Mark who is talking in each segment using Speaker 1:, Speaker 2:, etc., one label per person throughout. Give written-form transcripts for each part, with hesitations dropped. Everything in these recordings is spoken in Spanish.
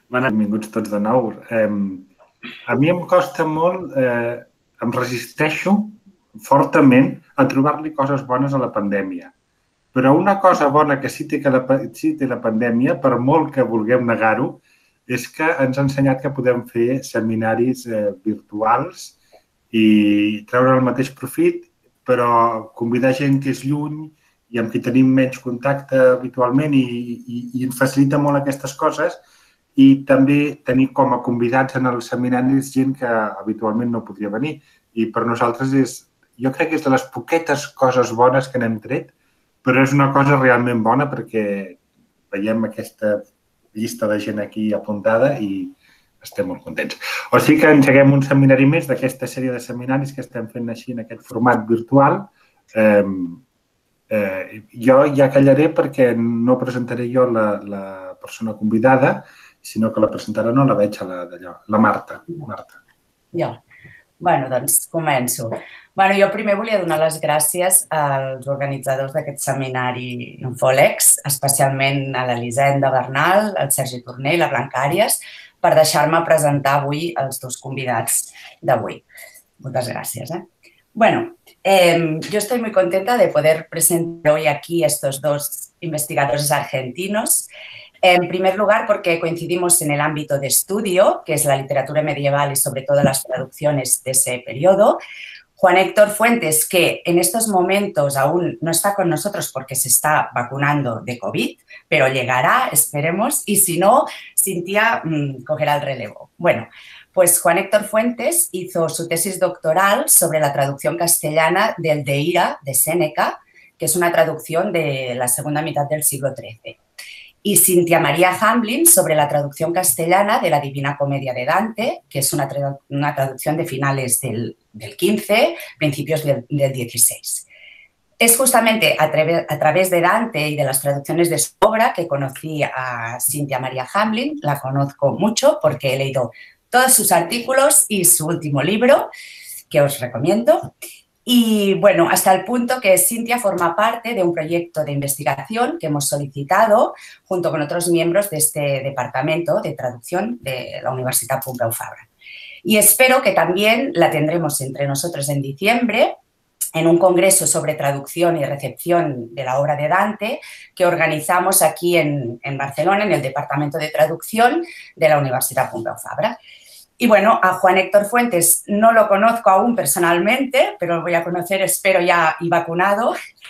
Speaker 1: Benvinguts tots de nou. A mi em costa molt, em resisteixo fortament a trobar-li coses bones a la pandèmia. Però una cosa bona que sí té la pandèmia, per molt que vulguem negar-ho, és que ens ha ensenyat que podem fer seminaris virtuals i treure el mateix profit, però convidar gent que és lluny i amb qui tenim menys contacte habitualment i ens facilita molt aquestes coses, i també tenir com a convidats en els seminaris gent que habitualment no podria venir. I per nosaltres jo crec que és de les poquetes coses bones que n'hem tret, però és una cosa realment bona perquè veiem aquesta llista de gent aquí apuntada i estem molt contents. O sigui que engeguem un seminari més d'aquesta sèrie de seminaris que estem fent així en aquest format virtual. Jo ja callaré perquè no presentaré jo la persona convidada, sinó que la presentarà, no la veig, la Marta.
Speaker 2: Jo. Bé, doncs començo. Jo primer volia donar les gràcies als organitzadors d'aquest seminari Infolex, especialment a l'Elisenda Bernal, al Sergi Torné i la Blanca Àries, per deixar-me presentar avui els dos convidats d'avui. Moltes gràcies. Yo estoy muy contenta de poder presentar hoy aquí a estos dos investigadores argentinos. En primer lugar, porque coincidimos en el ámbito de estudio, que es la literatura medieval y sobre todo las traducciones de ese periodo. Juan Héctor Fuentes, que en estos momentos aún no está con nosotros porque se está vacunando de COVID, pero llegará, esperemos, y si no, Cintia cogerá el relevo. Pues Juan Héctor Fuentes hizo su tesis doctoral sobre la traducción castellana del De Ira de Séneca, que es una traducción de la segunda mitad del siglo XIII. Y Cintia María Hamblin sobre la traducción castellana de la Divina Comedia de Dante, que es una traducción de finales del XV, principios del XVI. Es justamente a través de Dante y de las traducciones de su obra que conocí a Cintia María Hamblin. La conozco mucho porque he leído todos sus artículos y su último libro, que os recomiendo. Y hasta el punto que Cintia forma parte de un proyecto de investigación que hemos solicitado junto con otros miembros de este departamento de traducción de la Universitat Pompeu Fabra. Y espero que también la tendremos entre nosotros en diciembre en un congreso sobre traducción y recepción de la obra de Dante que organizamos aquí en Barcelona, en el departamento de traducción de la Universitat Pompeu Fabra. Y a Juan Héctor Fuentes no lo conozco aún personalmente, pero lo voy a conocer, espero ya y vacunado.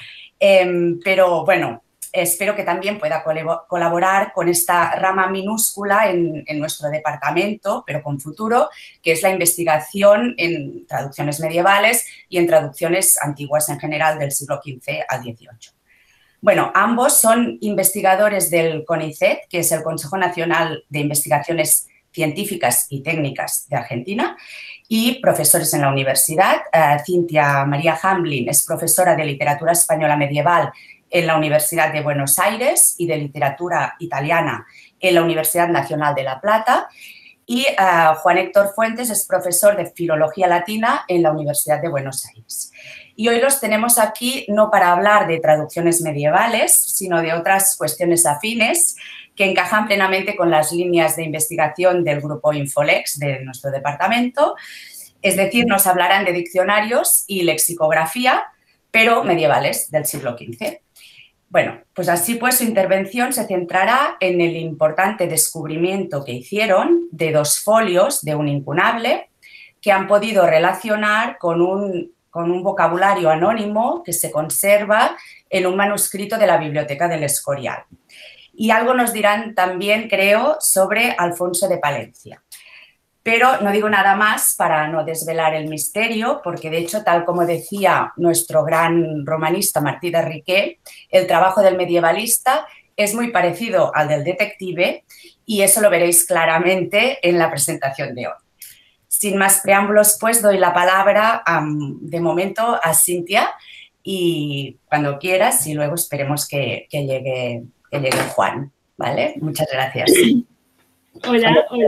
Speaker 2: Pero espero que también pueda colaborar con esta rama minúscula en nuestro departamento, pero con futuro, que es la investigación en traducciones medievales y en traducciones antiguas en general del siglo XV al XVIII. Ambos son investigadores del CONICET, que es el Consejo Nacional de Investigaciones Científicas y Técnicas de Argentina, y profesores en la universidad. Cintia María Hamblin es profesora de Literatura Española Medieval en la Universidad de Buenos Aires y de Literatura Italiana en la Universidad Nacional de La Plata. Y Juan Héctor Fuentes es profesor de Filología Latina en la Universidad de Buenos Aires. Y hoy los tenemos aquí no para hablar de traducciones medievales, sino de otras cuestiones afines que encajan plenamente con las líneas de investigación del grupo Infolex de nuestro departamento. Es decir, nos hablarán de diccionarios y lexicografía, pero medievales del siglo XV. Pues así pues su intervención se centrará en el importante descubrimiento que hicieron de dos folios de un incunable que han podido relacionar con un vocabulario anónimo que se conserva en un manuscrito de la Biblioteca del Escorial. Y algo nos dirán también, creo, sobre Alfonso de Palencia. Pero no digo nada más para no desvelar el misterio, porque de hecho, tal como decía nuestro gran romanista Martí de Riquer, el trabajo del medievalista es muy parecido al del detective y eso lo veréis claramente en la presentación de hoy. Sin más preámbulos, pues doy la palabra de momento a Cintia y cuando quieras y luego esperemos que llegue Juan, ¿vale? Muchas gracias.
Speaker 3: Hola.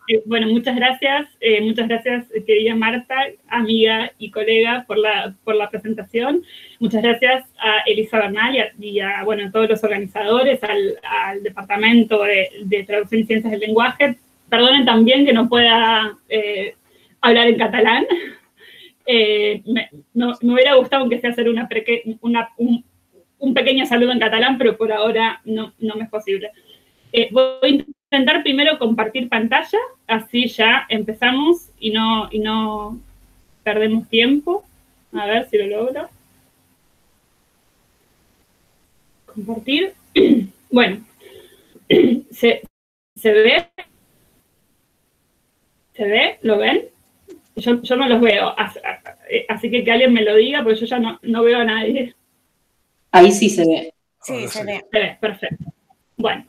Speaker 3: Bueno, muchas gracias, querida Marta, amiga y colega, por la presentación. Muchas gracias a Elisa Bernal y a bueno, todos los organizadores, al Departamento de Traducción y Ciencias del Lenguaje. Perdonen también que no pueda hablar en catalán. Me hubiera gustado, aunque sea, hacer un pequeño saludo en catalán, pero por ahora no me es posible. Voy a intentar primero compartir pantalla, así ya empezamos y no perdemos tiempo. A ver si lo logro. Compartir. Bueno, ¿se ve? ¿Se ve? ¿Lo ven? Yo no los veo, así que alguien me lo diga, porque yo ya no veo a nadie.
Speaker 4: Ahí sí se ve.
Speaker 2: Sí, se ve.
Speaker 3: Se ve, perfecto. Bueno.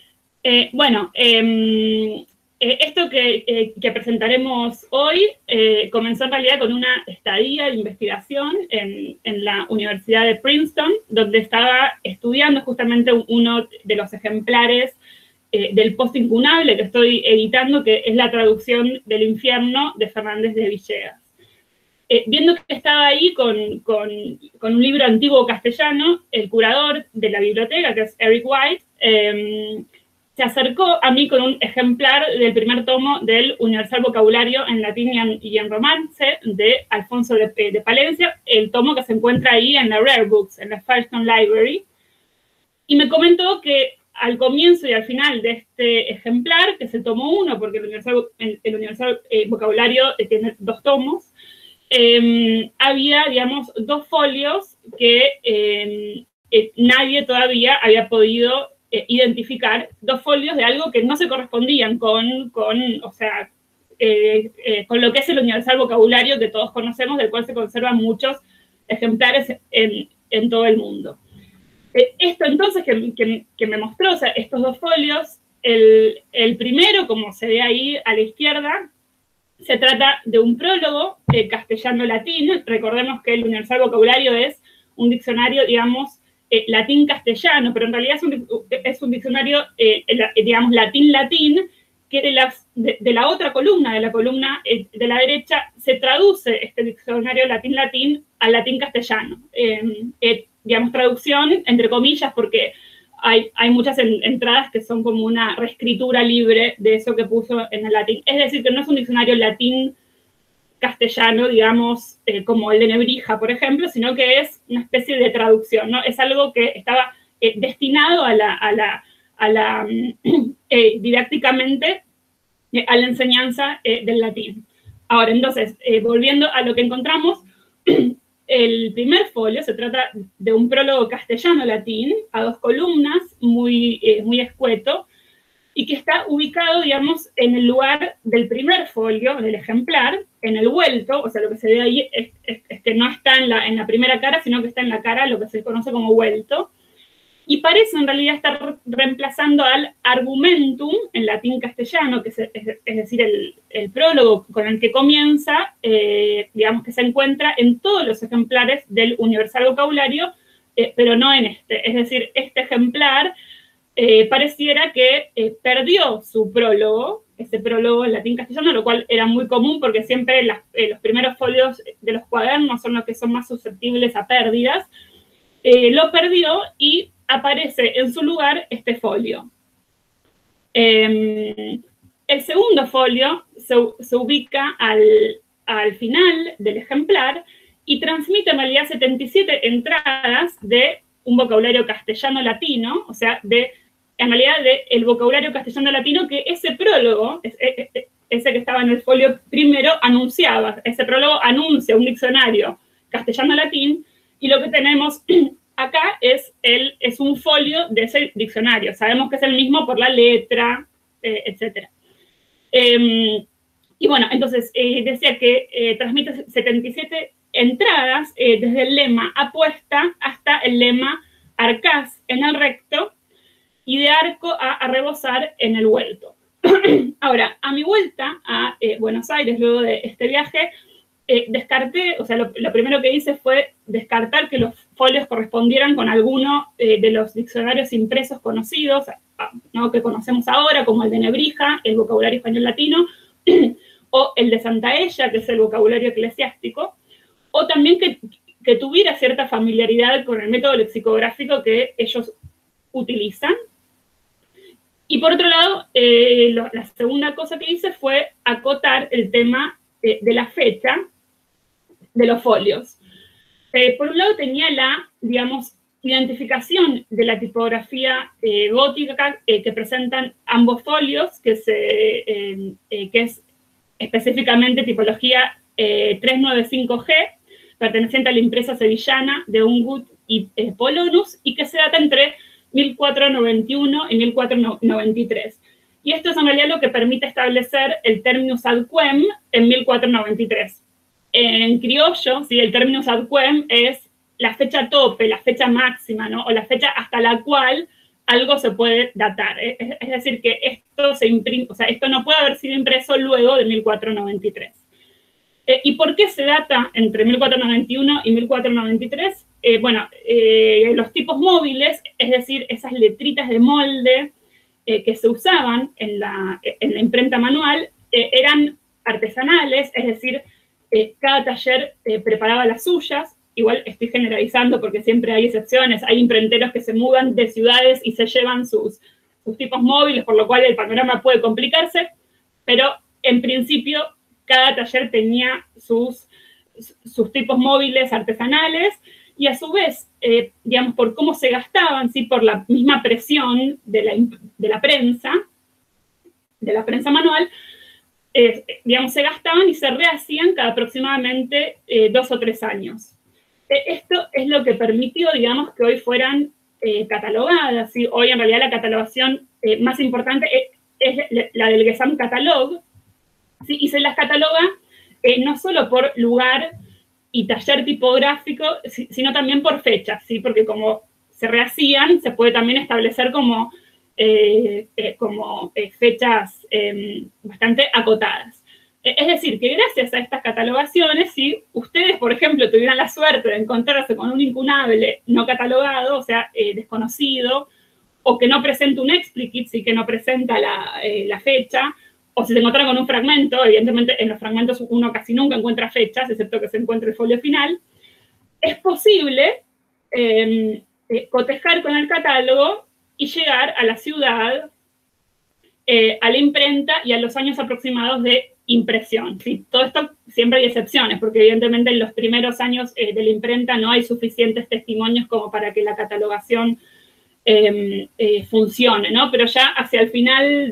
Speaker 3: Esto que presentaremos hoy comenzó en realidad con una estadía de investigación en la Universidad de Princeton, donde estaba estudiando justamente uno de los ejemplares del Post Incunable que estoy editando, que es la traducción del Infierno de Fernández de Villegas. Viendo que estaba ahí con un libro antiguo castellano, el curador de la biblioteca, que es Eric White, se acercó a mí con un ejemplar del primer tomo del Universal Vocabulario en latín y en romance de Alfonso de Palencia, el tomo que se encuentra ahí en la Rare Books, en la Firestone Library, y me comentó que al comienzo y al final de este ejemplar, que es el tomo 1, porque el Universal Vocabulario tiene 2 tomos, había, digamos, 2 folios que nadie todavía había podido identificar, 2 folios de algo que no se correspondían con lo que es el Universal Vocabulario que todos conocemos, del cual se conservan muchos ejemplares en todo el mundo. Esto entonces que me mostró, o sea, estos 2 folios, el primero, como se ve ahí a la izquierda, se trata de un prólogo castellano-latín. Recordemos que el Universal Vocabulario es un diccionario, digamos, latín-castellano, pero en realidad es un diccionario, digamos, latín-latín, que de la otra columna, de la columna de la derecha, se traduce este diccionario latín-latín al latín-castellano. Digamos, traducción, entre comillas, porque hay muchas entradas que son como una reescritura libre de eso que puso en el latín. Es decir, que no es un diccionario latín-castellano, digamos, como el de Nebrija, por ejemplo, sino que es una especie de traducción, ¿no? Es algo que estaba destinado didácticamente a la enseñanza del latín. Ahora, entonces, volviendo a lo que encontramos, el primer folio se trata de un prólogo castellano-latín a 2 columnas, muy escueto, y que está ubicado, digamos, en el lugar del primer folio, del ejemplar, en el vuelto. O sea, lo que se ve ahí es que no está en la primera cara, sino que está en la cara, lo que se conoce como vuelto, y parece en realidad estar reemplazando al argumentum en latín-castellano, que es decir, el prólogo con el que comienza, digamos, que se encuentra en todos los ejemplares del Universal Vocabulario, pero no en este. Es decir, este ejemplar pareciera que perdió su prólogo, ese prólogo en latín-castellano, lo cual era muy común porque siempre los primeros folios de los cuadernos son los que son más susceptibles a pérdidas. Lo perdió y aparece en su lugar este folio. El segundo folio se ubica al final del ejemplar y transmite en realidad 77 entradas de un vocabulario castellano-latino, o sea, en realidad del vocabulario castellano-latino que ese prólogo, ese que estaba en el folio primero, anunciaba. Ese prólogo anuncia un diccionario castellano-latín, y lo que tenemos acá es un folio de ese diccionario. Sabemos que es el mismo por la letra, etc. Y bueno, entonces decía que transmite 77 entradas desde el lema apuesta hasta el lema arcás en el recto y de arco a rebosar en el vuelto. Ahora, a mi vuelta a Buenos Aires, luego de este viaje, descarté, o sea, lo primero que hice fue descartar que los folios correspondieran con alguno de los diccionarios impresos conocidos. ¿no?, que conocemos ahora, como el de Nebrija, el vocabulario español latino, o el de Santaella, que es el vocabulario eclesiástico, o también que tuviera cierta familiaridad con el método lexicográfico que ellos utilizan. Y por otro lado, la segunda cosa que hice fue acotar el tema de la fecha de los folios. Por un lado tenía la, digamos, identificación de la tipografía gótica que presentan ambos folios, que es específicamente tipología 395G, perteneciente a la impresa sevillana de Ungut y Polonus, y que se data entre 1491 y 1493. Y esto es en realidad lo que permite establecer el terminus ad quem en 1493. En criollo, ¿sí?, el terminus ad quem es la fecha tope, la fecha máxima, ¿no?, o la fecha hasta la cual algo se puede datar. Es decir, que esto se imprime, o sea, esto no puede haber sido impreso luego de 1493. ¿Y por qué se data entre 1491 y 1493? Bueno, los tipos móviles, es decir, esas letritas de molde que se usaban en la imprenta manual, eran artesanales, es decir, cada taller preparaba las suyas. Igual estoy generalizando porque siempre hay excepciones, hay imprenteros que se mudan de ciudades y se llevan sus tipos móviles, por lo cual el panorama puede complicarse, pero en principio cada taller tenía sus tipos móviles artesanales, y a su vez, digamos, por cómo se gastaban, ¿sí?, por la misma presión de la prensa manual, digamos, se gastaban y se rehacían cada aproximadamente 2 o 3 años. Esto es lo que permitió, digamos, que hoy fueran catalogadas, ¿sí? Hoy en realidad la catalogación más importante es la del Gesamtkatalog, ¿sí? Y se las cataloga no solo por lugar y taller tipográfico, sino también por fechas, ¿sí? Porque como se rehacían, se puede también establecer como fechas bastante acotadas. Es decir, que gracias a estas catalogaciones, si ustedes, por ejemplo, tuvieran la suerte de encontrarse con un incunable no catalogado, o sea, desconocido, o que no presenta un explicit, sí, que no presenta la fecha, o si se encontraran con un fragmento, evidentemente en los fragmentos uno casi nunca encuentra fechas, excepto que se encuentre el folio final, es posible cotejar con el catálogo y llegar a la ciudad, a la imprenta y a los años aproximados de impresión. ¿Sí? Todo esto siempre hay excepciones, porque evidentemente en los primeros años de la imprenta no hay suficientes testimonios como para que la catalogación funcione, ¿no? Pero ya hacia el final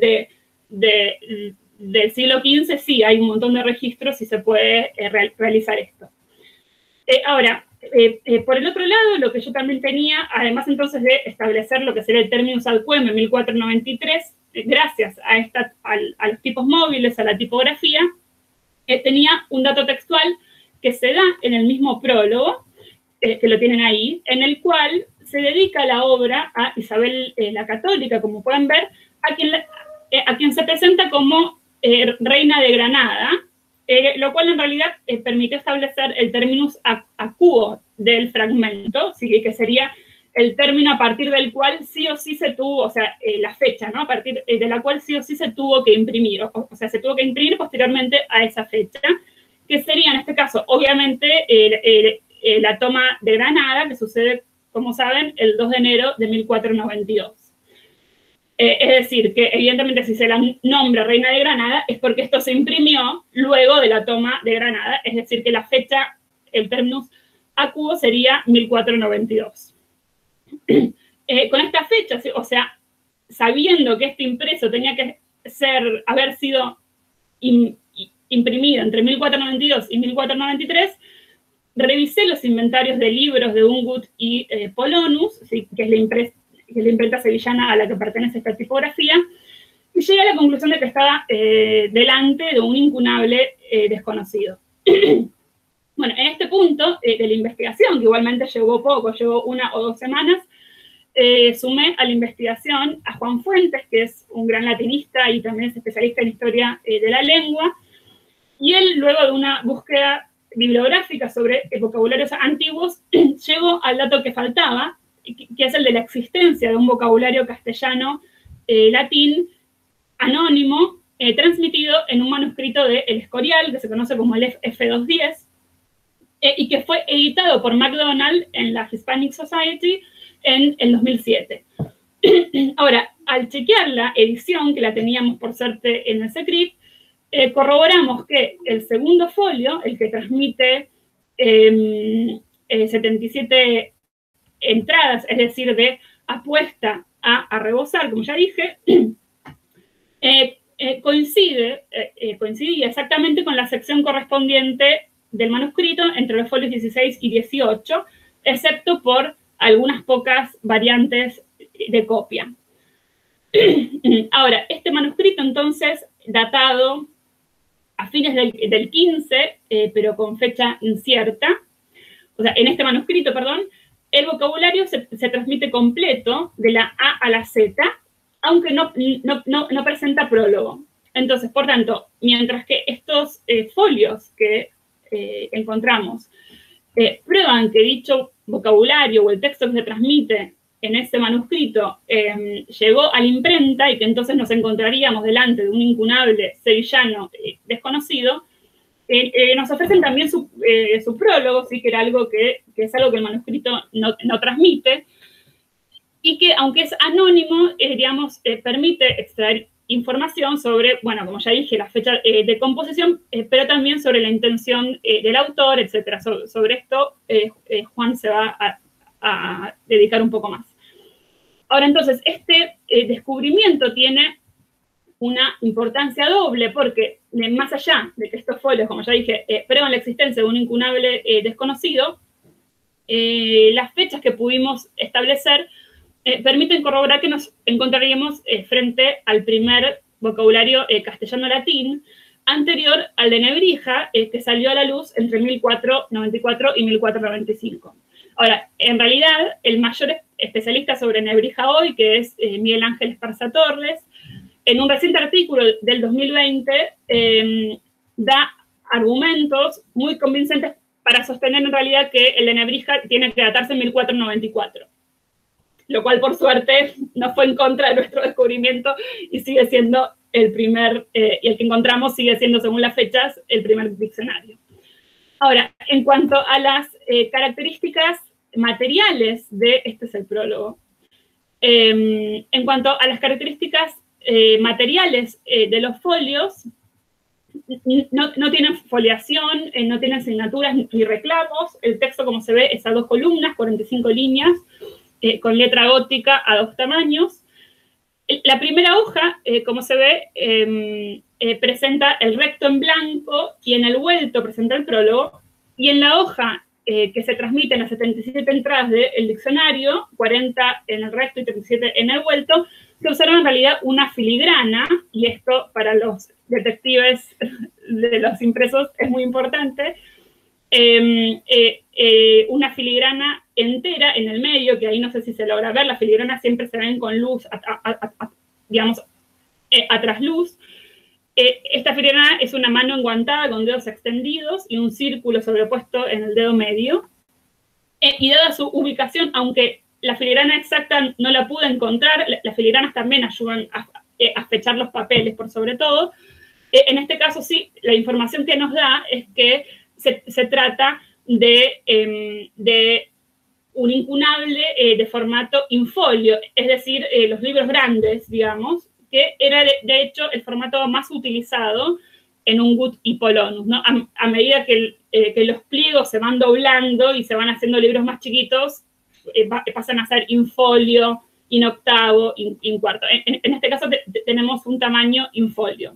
Speaker 3: del siglo XV sí hay un montón de registros y se puede realizar esto. Ahora, por el otro lado, lo que yo también tenía, además entonces de establecer lo que sería el terminus ad quem en 1493, gracias a los tipos móviles, a la tipografía, tenía un dato textual que se da en el mismo prólogo, que lo tienen ahí, en el cual se dedica la obra a Isabel la Católica, como pueden ver, a quien se presenta como reina de Granada, lo cual en realidad permitió establecer el terminus acuo del fragmento, ¿sí?, que sería el término a partir del cual sí o sí se tuvo, o sea, la fecha, ¿no?, a partir de la cual sí o sí se tuvo que imprimir, o sea, se tuvo que imprimir posteriormente a esa fecha, que sería en este caso, obviamente, la toma de Granada, que sucede, como saben, el 2 de enero de 1492. Es decir, que evidentemente si se la nombra Reina de Granada es porque esto se imprimió luego de la toma de Granada, es decir, que la fecha, el terminus acuo sería 1492. Con esta fecha, o sea, sabiendo que este impreso tenía que haber sido imprimido entre 1492 y 1493, revisé los inventarios de libros de Ungut y Polonus, ¿sí?, que es la imprenta sevillana a la que pertenece esta tipografía, y llegué a la conclusión de que estaba delante de un incunable desconocido. Bueno, en este punto de la investigación, que igualmente llevó poco, llevó 1 o 2 semanas, sumé a la investigación a Juan Fuentes, que es un gran latinista y también es especialista en historia de la lengua, y él, luego de una búsqueda bibliográfica sobre vocabularios antiguos, llegó al dato que faltaba, que es el de la existencia de un vocabulario castellano latín anónimo transmitido en un manuscrito de El Escorial, que se conoce como el F210, y que fue editado por MacDonald en la Hispanic Society en el 2007. Ahora, al chequear la edición, que la teníamos por suerte en el CECRIP, corroboramos que el segundo folio, el que transmite 77 entradas, es decir, de apuesta a rebosar, como ya dije, coincidía exactamente con la sección correspondiente del manuscrito entre los folios 16 y 18, excepto por algunas pocas variantes de copia. Ahora, este manuscrito, entonces, datado a fines del 15, pero con fecha incierta, o sea, en este manuscrito, perdón, el vocabulario se transmite completo de la A a la Z, aunque no presenta prólogo. Entonces, por tanto, mientras que estos folios que encontramos prueban que dicho vocabulario o el texto que se transmite en ese manuscrito llegó a la imprenta y que entonces nos encontraríamos delante de un incunable sevillano desconocido, nos ofrecen también su prólogo, ¿sí? Que era algo que es algo que el manuscrito no transmite, y que, aunque es anónimo, digamos, permite extraer información sobre, bueno, como ya dije, la fecha de composición, pero también sobre la intención del autor, etc. Sobre esto, Juan se va a dedicar un poco más. Ahora, entonces, este descubrimiento tiene una importancia doble, porque más allá de que estos folios, como ya dije, prueban la existencia de un incunable desconocido, las fechas que pudimos establecer permiten corroborar que nos encontraríamos frente al primer vocabulario castellano-latín anterior al de Nebrija, que salió a la luz entre 1494 y 1495. Ahora, en realidad, el mayor especialista sobre Nebrija hoy, que es Miguel Ángel Esparza Torres, en un reciente artículo del 2020, da argumentos muy convincentes para sostener en realidad que el de Nebrija tiene que datarse en 1494. Lo cual, por suerte, no fue en contra de nuestro descubrimiento y sigue siendo el primer, y el que encontramos sigue siendo, según las fechas, el primer diccionario. Ahora, en cuanto a las características materiales de, este es el prólogo, en cuanto a las características materiales de los folios, no tienen foliación, no tienen asignaturas ni reclamos, el texto, como se ve, es a 2 columnas, 45 líneas, con letra gótica a 2 tamaños. La primera hoja, como se ve, presenta el recto en blanco y en el vuelto presenta el prólogo, y en la hoja que se transmite en las 77 entradas del diccionario, 40 en el recto y 37 en el vuelto, se observa en realidad una filigrana, y esto para los detectives de los impresos es muy importante, una filigrana entera en el medio, que ahí no sé si se logra ver, las filigranas siempre se ven con luz, digamos, a trasluz. Esta filigrana es una mano enguantada con dedos extendidos y un círculo sobrepuesto en el dedo medio. Y dada su ubicación, aunque la filigrana exacta no la pude encontrar, las filigranas también ayudan a fechar los papeles, por sobre todo. En este caso, sí, la información que nos da es que se trata de un incunable de formato infolio, es decir, los libros grandes, digamos, que era de hecho el formato más utilizado en Ungut y Polonus, ¿no? A medida que los pliegos se van doblando y se van haciendo libros más chiquitos, pasan a ser infolio, inoctavo, incuarto. En este caso tenemos un tamaño infolio.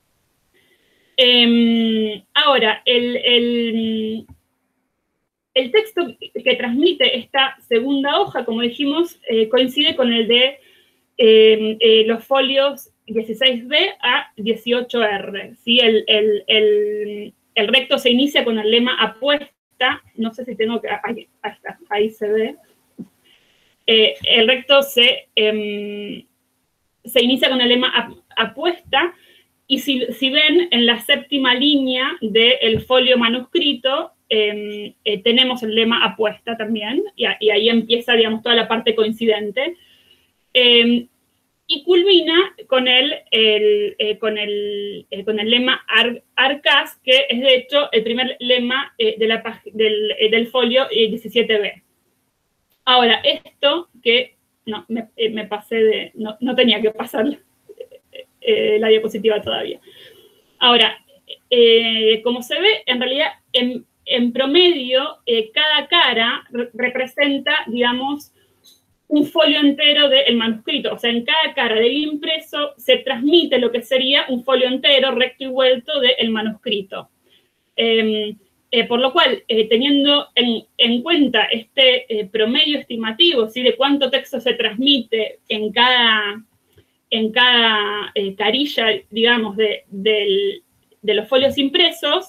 Speaker 3: Ahora, el texto que transmite esta segunda hoja, como dijimos, coincide con el de los folios 16B a 18R. ¿Sí? El recto se inicia con el lema apuesta, no sé si tengo que... Ahí está, ahí se ve. El recto se inicia con el lema apuesta, y si ven en la séptima línea del folio manuscrito, tenemos el lema apuesta también, y ahí empieza, digamos, toda la parte coincidente. Y y culmina con el lema ARCAS, que es de hecho el primer lema del folio 17B. Ahora, esto que no, me pasé de, no tenía que pasar la diapositiva todavía. Ahora, como se ve, en realidad, en promedio, cada cara representa, digamos, un folio entero del manuscrito. O sea, en cada cara del impreso se transmite lo que sería un folio entero, recto y vuelto, del manuscrito. Por lo cual, teniendo en cuenta este promedio estimativo, ¿sí?, de cuánto texto se transmite en cada carilla, digamos, de los folios impresos,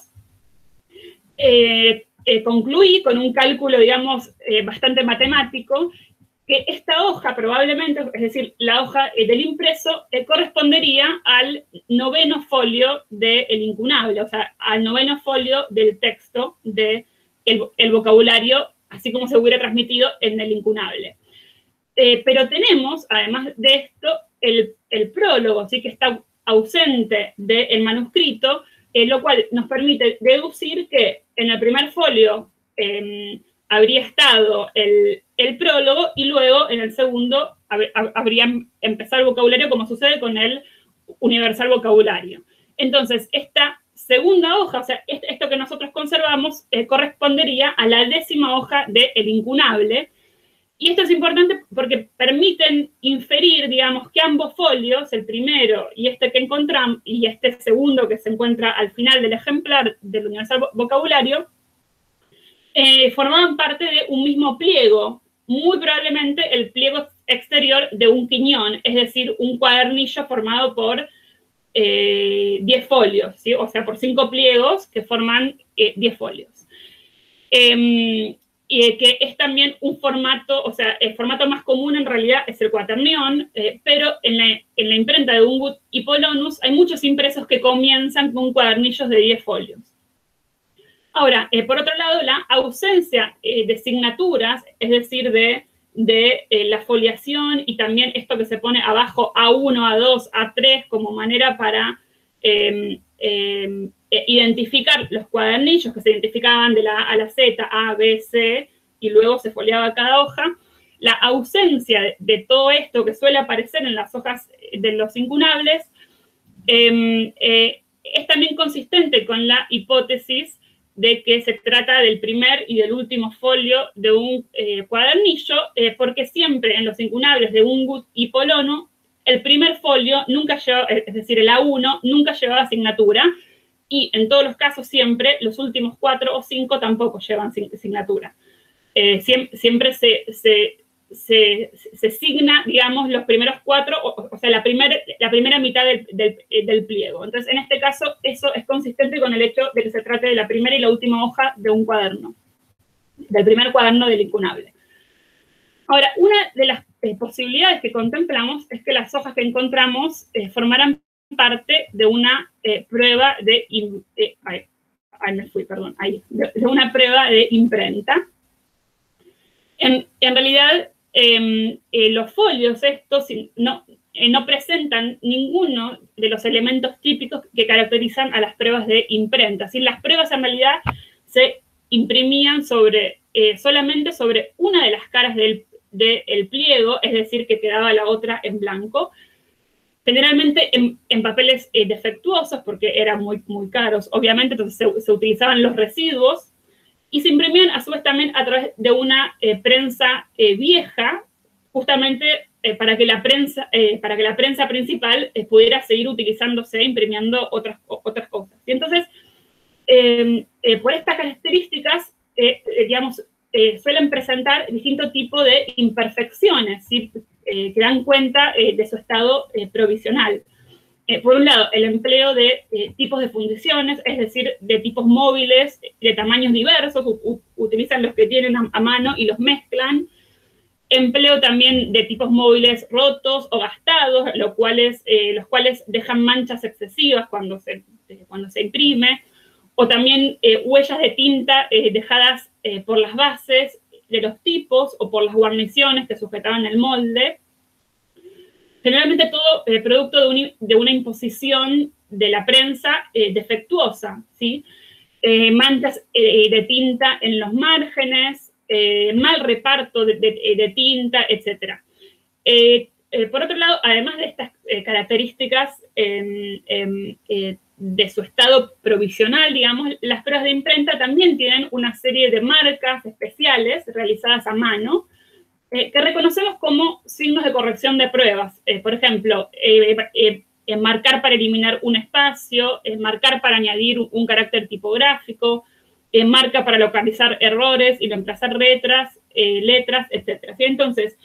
Speaker 3: concluí con un cálculo, digamos, bastante matemático, que esta hoja probablemente, es decir, la hoja del impreso, correspondería al 9º folio del incunable, o sea, al 9º folio del texto del vocabulario, así como se hubiera transmitido en el incunable. Pero tenemos, además de esto, el prólogo, ¿sí?, que está ausente del manuscrito, lo cual nos permite deducir que en el primer folio habría estado el prólogo y luego en el segundo habría empezado el vocabulario, como sucede con el universal vocabulario. Entonces, esta segunda hoja, o sea, esto que nosotros conservamos, correspondería a la 10ª hoja del incunable. Y esto es importante porque permiten inferir, digamos, que ambos folios, el primero y este que encontramos, y este segundo que se encuentra al final del ejemplar del universal vocabulario, formaban parte de un mismo pliego, muy probablemente el pliego exterior de un quiñón, es decir, un cuadernillo formado por 10 folios, ¿sí? O sea, por 5 pliegos que forman 10 folios. Y que es también un formato, o sea, el formato más común en realidad es el cuaternión, pero en la imprenta de Ungut y Polonus hay muchos impresos que comienzan con cuadernillos de 10 folios. Ahora, por otro lado, la ausencia de signaturas, es decir, de la foliación y también esto que se pone abajo A1, A2, A3 como manera para identificar los cuadernillos que se identificaban de la A a la Z, A, B, C, y luego se foliaba cada hoja. La ausencia de todo esto que suele aparecer en las hojas de los incunables es también consistente con la hipótesis de que se trata del primer y del último folio de un cuadernillo, porque siempre en los incunables de Ungut y Polonus, el primer folio nunca llevaba, es decir, el A1 nunca llevaba signatura, y en todos los casos siempre los últimos 4 o 5 tampoco llevan signatura. Siempre se signa, digamos, los primeros 4, o sea, la primera mitad del pliego. Entonces, en este caso, eso es consistente con el hecho de que se trate de la primera y la última hoja de un cuaderno, del primer cuaderno del incunable. Ahora, una de las posibilidades que contemplamos es que las hojas que encontramos formaran parte de una prueba de una prueba de imprenta. En realidad, los folios estos no presentan ninguno de los elementos típicos que caracterizan a las pruebas de imprenta. ¿Sí? Las pruebas en realidad se imprimían solamente sobre una de las caras del pliego, es decir, que quedaba la otra en blanco. Generalmente en papeles defectuosos, porque eran muy, muy caros, obviamente, entonces se utilizaban los residuos, y se imprimían a su vez también a través de una prensa vieja, justamente para que la prensa principal pudiera seguir utilizándose, imprimiendo otras cosas. Y entonces, por estas características, digamos, suelen presentar distinto tipo de imperfecciones, ¿sí? Que dan cuenta de su estado provisional. Por un lado, el empleo de tipos de fundiciones, es decir, de tipos móviles de tamaños diversos, utilizan los que tienen a mano y los mezclan. Empleo también de tipos móviles rotos o gastados, los cuales dejan manchas excesivas cuando se imprime, o también huellas de tinta dejadas por las bases de los tipos o por las guarniciones que sujetaban el molde. Generalmente todo producto de una imposición de la prensa defectuosa, ¿sí? Manchas de tinta en los márgenes, mal reparto de tinta, etc. Por otro lado, además de estas características de su estado provisional, digamos, las pruebas de imprenta también tienen una serie de marcas especiales realizadas a mano que reconocemos como signos de corrección de pruebas. Por ejemplo, marcar para eliminar un espacio, marcar para añadir un carácter tipográfico, marca para localizar errores y reemplazar letras, etc. ¿Sí? Entonces,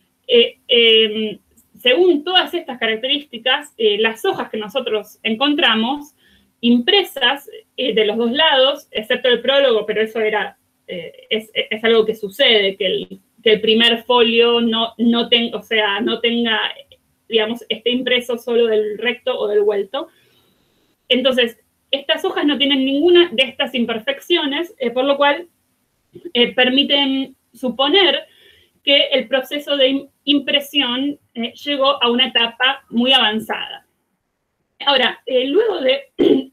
Speaker 3: según todas estas características, las hojas que nosotros encontramos, impresas de los dos lados, excepto el prólogo, pero eso es algo que sucede, que el primer folio no tenga, digamos, esté impreso solo del recto o del vuelto. Entonces, estas hojas no tienen ninguna de estas imperfecciones, por lo cual permiten suponer que el proceso de impresión llegó a una etapa muy avanzada. Ahora, luego de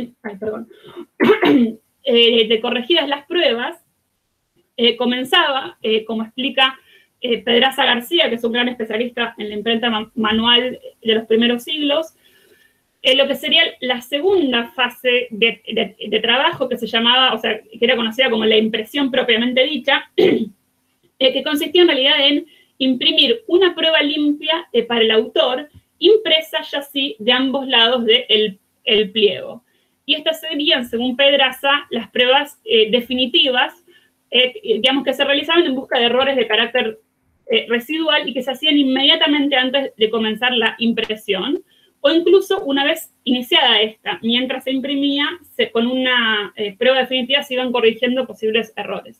Speaker 3: corregidas las pruebas, comenzaba, como explica Pedraza García, que es un gran especialista en la imprenta manual de los primeros siglos, lo que sería la segunda fase de trabajo, que se llamaba, o sea, que era conocida como la impresión propiamente dicha, que consistía en realidad en imprimir una prueba limpia para el autor, impresa ya sí de ambos lados del pliego. Y estas serían, según Pedraza, las pruebas definitivas, digamos, que se realizaban en busca de errores de carácter residual y que se hacían inmediatamente antes de comenzar la impresión, o incluso una vez iniciada esta, mientras se imprimía, con una prueba definitiva se iban corrigiendo posibles errores.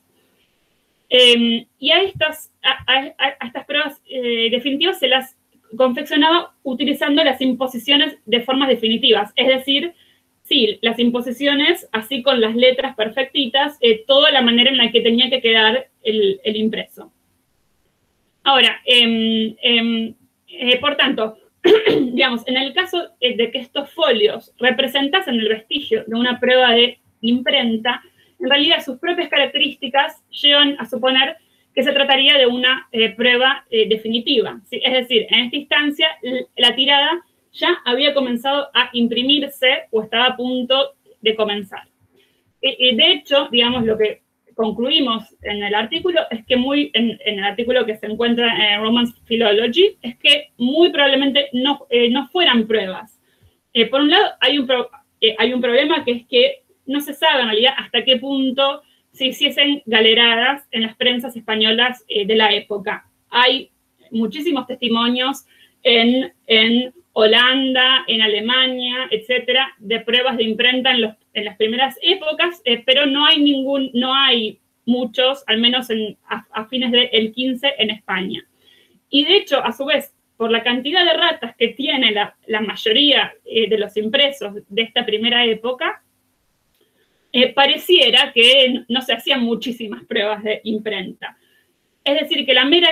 Speaker 3: Y a estas pruebas definitivas se las confeccionaba utilizando las imposiciones de formas definitivas, es decir, sí, las imposiciones, así con las letras perfectitas, toda la manera en la que tenía que quedar el impreso. Ahora, por tanto, digamos, en el caso de que estos folios representasen el vestigio de una prueba de imprenta, en realidad sus propias características llevan a suponer que se trataría de una prueba definitiva, ¿sí? Es decir, en esta instancia, la tirada ya había comenzado a imprimirse o estaba a punto de comenzar. De hecho, digamos, lo que concluimos en el artículo es que en el artículo que se encuentra en Romance Philology, es que muy probablemente no fueran pruebas. Por un lado, hay un problema que es que no se sabe en realidad hasta qué punto se hiciesen galeradas en las prensas españolas de la época. Hay muchísimos testimonios en Holanda, en Alemania, etcétera, de pruebas de imprenta en las primeras épocas, pero no hay muchos, al menos a fines del 15 en España. Y de hecho, a su vez, por la cantidad de ratas que tiene la mayoría de los impresos de esta primera época, pareciera que no se hacían muchísimas pruebas de imprenta. Es decir, que la mera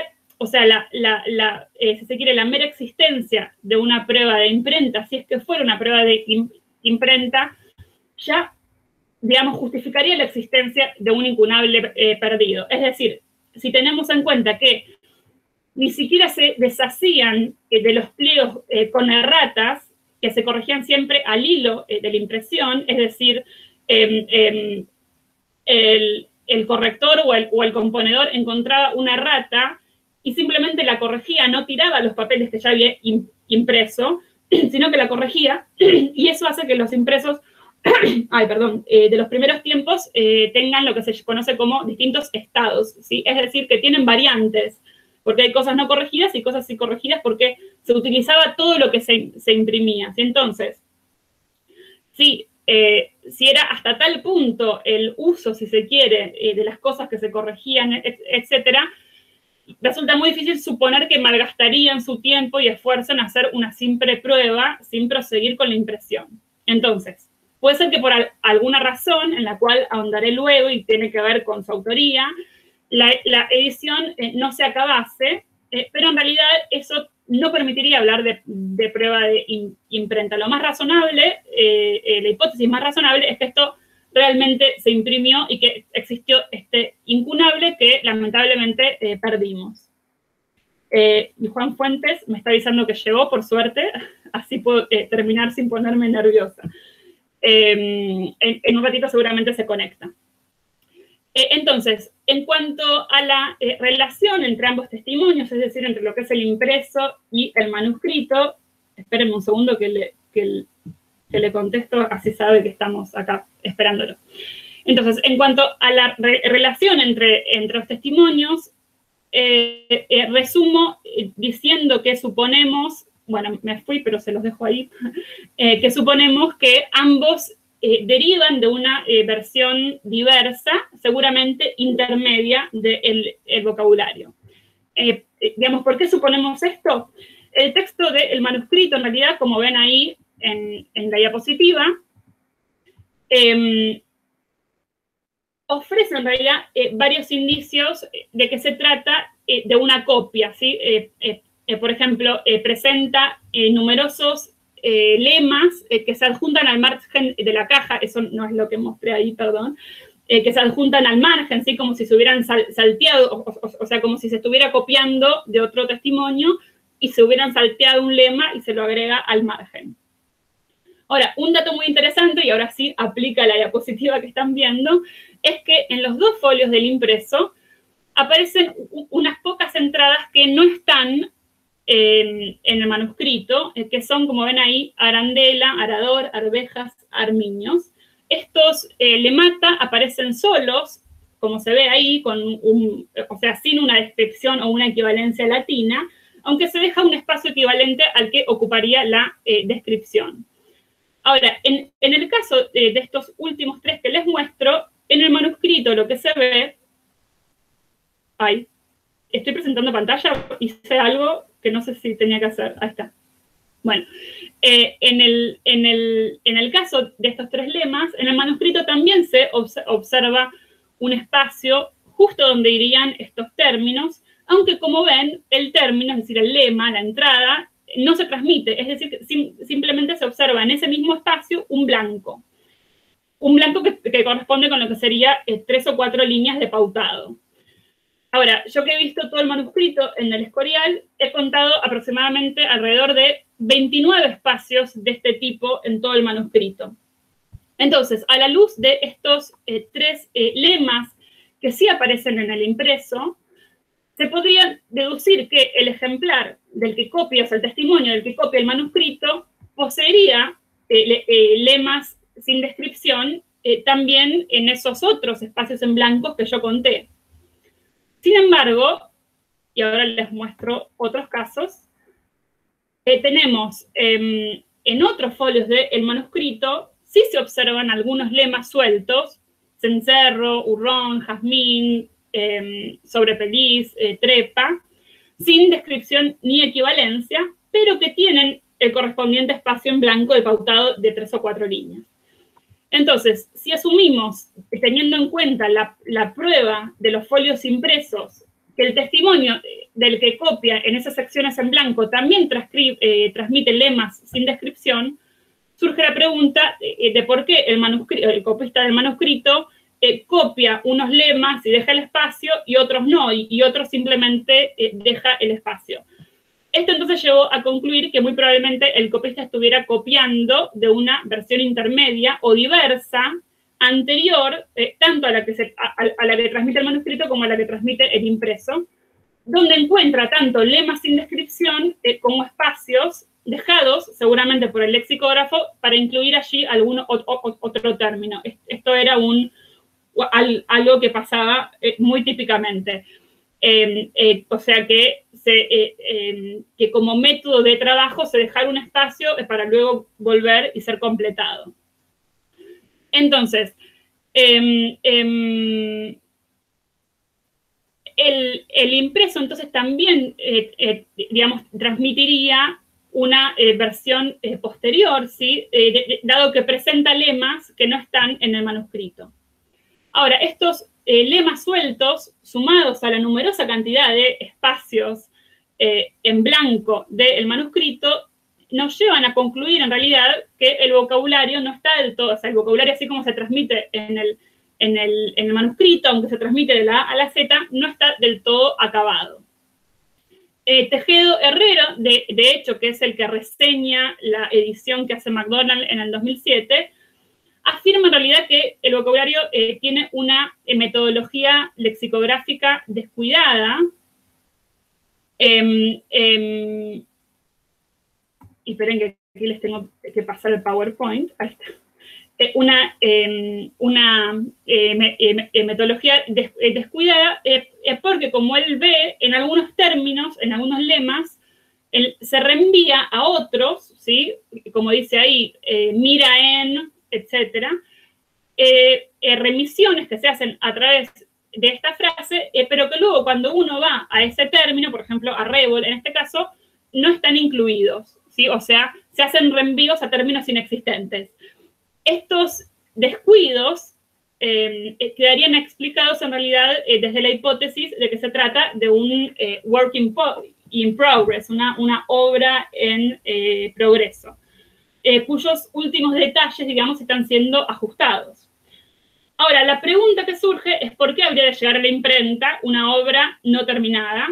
Speaker 3: existencia de una prueba de imprenta, si es que fuera una prueba de imprenta, ya, digamos, justificaría la existencia de un incunable perdido. Es decir, si tenemos en cuenta que ni siquiera se deshacían de los pliegos con erratas, que se corregían siempre al hilo de la impresión, es decir, el corrector o el componedor encontraba una errata y simplemente la corregía, no tiraba los papeles que ya había impreso, sino que la corregía, y eso hace que los impresos de los primeros tiempos tengan lo que se conoce como distintos estados, ¿sí? Es decir, que tienen variantes, porque hay cosas no corregidas y cosas sí corregidas porque se utilizaba todo lo que se imprimía, ¿sí? Entonces, si era hasta tal punto el uso, si se quiere, de las cosas que se corregían, etcétera, resulta muy difícil suponer que malgastarían su tiempo y esfuerzo en hacer una simple prueba sin proseguir con la impresión. Entonces, puede ser que por alguna razón, en la cual ahondaré luego y tiene que ver con su autoría, la edición no se acabase, pero en realidad eso no permitiría hablar de prueba de imprenta. Lo más razonable, la hipótesis más razonable es que esto realmente se imprimió y que existió este incunable que lamentablemente perdimos. Y Juan Fuentes me está avisando que llegó, por suerte, así puedo terminar sin ponerme nerviosa. En un ratito seguramente se conecta. Entonces, en cuanto a la relación entre ambos testimonios, es decir, entre lo que es el impreso y el manuscrito, espérenme un segundo que le contesto, así sabe que estamos acá esperándolo. Entonces, en cuanto a la relación entre los testimonios, resumo diciendo que suponemos, bueno, me fui, pero se los dejo ahí, que suponemos que ambos derivan de una versión diversa, seguramente intermedia del vocabulario. Digamos, ¿por qué suponemos esto? El texto del manuscrito, en realidad, como ven ahí en la diapositiva, ofrece en realidad varios indicios de que se trata de una copia, ¿sí? Por ejemplo, presenta numerosos lemas que se adjuntan al margen de la caja, eso no es lo que mostré ahí, perdón, que se adjuntan al margen, ¿sí? Como si se hubieran salteado, o sea, como si se estuviera copiando de otro testimonio y se hubieran salteado un lema y se lo agrega al margen. Ahora, un dato muy interesante, y ahora sí aplica la diapositiva que están viendo, es que en los dos folios del impreso aparecen unas pocas entradas que no están en el manuscrito, que son, como ven ahí, arandela, arador, arvejas, armiños. Estos lemata aparecen solos, como se ve ahí, o sea, sin una descripción o una equivalencia latina, aunque se deja un espacio equivalente al que ocuparía la descripción. Ahora, en el caso de estos últimos tres que les muestro, en el manuscrito lo que se ve... Ay, estoy presentando pantalla, hice algo que no sé si tenía que hacer. Ahí está. Bueno, en el caso de estos tres lemas, en el manuscrito también se observa un espacio justo donde irían estos términos, aunque como ven, el término, es decir, el lema, la entrada, no se transmite, es decir, simplemente se observa en ese mismo espacio un blanco. Un blanco que corresponde con lo que sería 3 o 4 líneas de pautado. Ahora, yo que he visto todo el manuscrito en el Escorial, he contado aproximadamente alrededor de 29 espacios de este tipo en todo el manuscrito. Entonces, a la luz de estos tres lemas que sí aparecen en el impreso, se podría deducir que el ejemplar del que copia, o sea, el testimonio del que copia el manuscrito, poseería lemas sin descripción también en esos otros espacios en blancos que yo conté. Sin embargo, y ahora les muestro otros casos, tenemos en otros folios del manuscrito, sí se observan algunos lemas sueltos, cencerro, hurrón, jazmín, sobrepeliz, trepa, sin descripción ni equivalencia, pero que tienen el correspondiente espacio en blanco de pautado de 3 o 4 líneas. Entonces, si asumimos, teniendo en cuenta la prueba de los folios impresos, que el testimonio del que copia en esas secciones en blanco también transmite lemas sin descripción, surge la pregunta de por qué el copista del manuscrito copia unos lemas y deja el espacio y otros no, y otros simplemente deja el espacio. Esto entonces llevó a concluir que muy probablemente el copista estuviera copiando de una versión intermedia o diversa anterior, tanto a la que transmite el manuscrito como a la que transmite el impreso, donde encuentra tanto lemas sin descripción como espacios dejados, seguramente por el lexicógrafo, para incluir allí algún otro término. Esto era algo que pasaba muy típicamente. O sea que como método de trabajo se dejara un espacio para luego volver y ser completado. Entonces, el impreso entonces también, digamos, transmitiría una versión posterior, ¿sí? Dado que presenta lemas que no están en el manuscrito. Ahora, estos lemas sueltos, sumados a la numerosa cantidad de espacios en blanco del manuscrito nos llevan a concluir en realidad que el vocabulario no está del todo, o sea, el vocabulario así como se transmite en el manuscrito, aunque se transmite de la A a la Z, no está del todo acabado. Tejedo Herrero, de hecho, que es el que reseña la edición que hace McDonald en el 2007, afirma en realidad que el vocabulario tiene una metodología lexicográfica descuidada. Y esperen que aquí les tengo que pasar el PowerPoint. Ahí está. Una metodología descuidada, porque como él ve, en algunos términos, en algunos lemas, él se reenvía a otros, ¿sí? Como dice ahí, mira en, etcétera, remisiones que se hacen a través de esta frase, pero que luego cuando uno va a ese término, por ejemplo, a Rebol, en este caso, no están incluidos, ¿sí? O sea, se hacen reenvíos a términos inexistentes. Estos descuidos quedarían explicados en realidad desde la hipótesis de que se trata de un work in progress, una obra en progreso, cuyos últimos detalles, digamos, están siendo ajustados. Ahora, la pregunta que surge es ¿por qué habría de llegar a la imprenta una obra no terminada?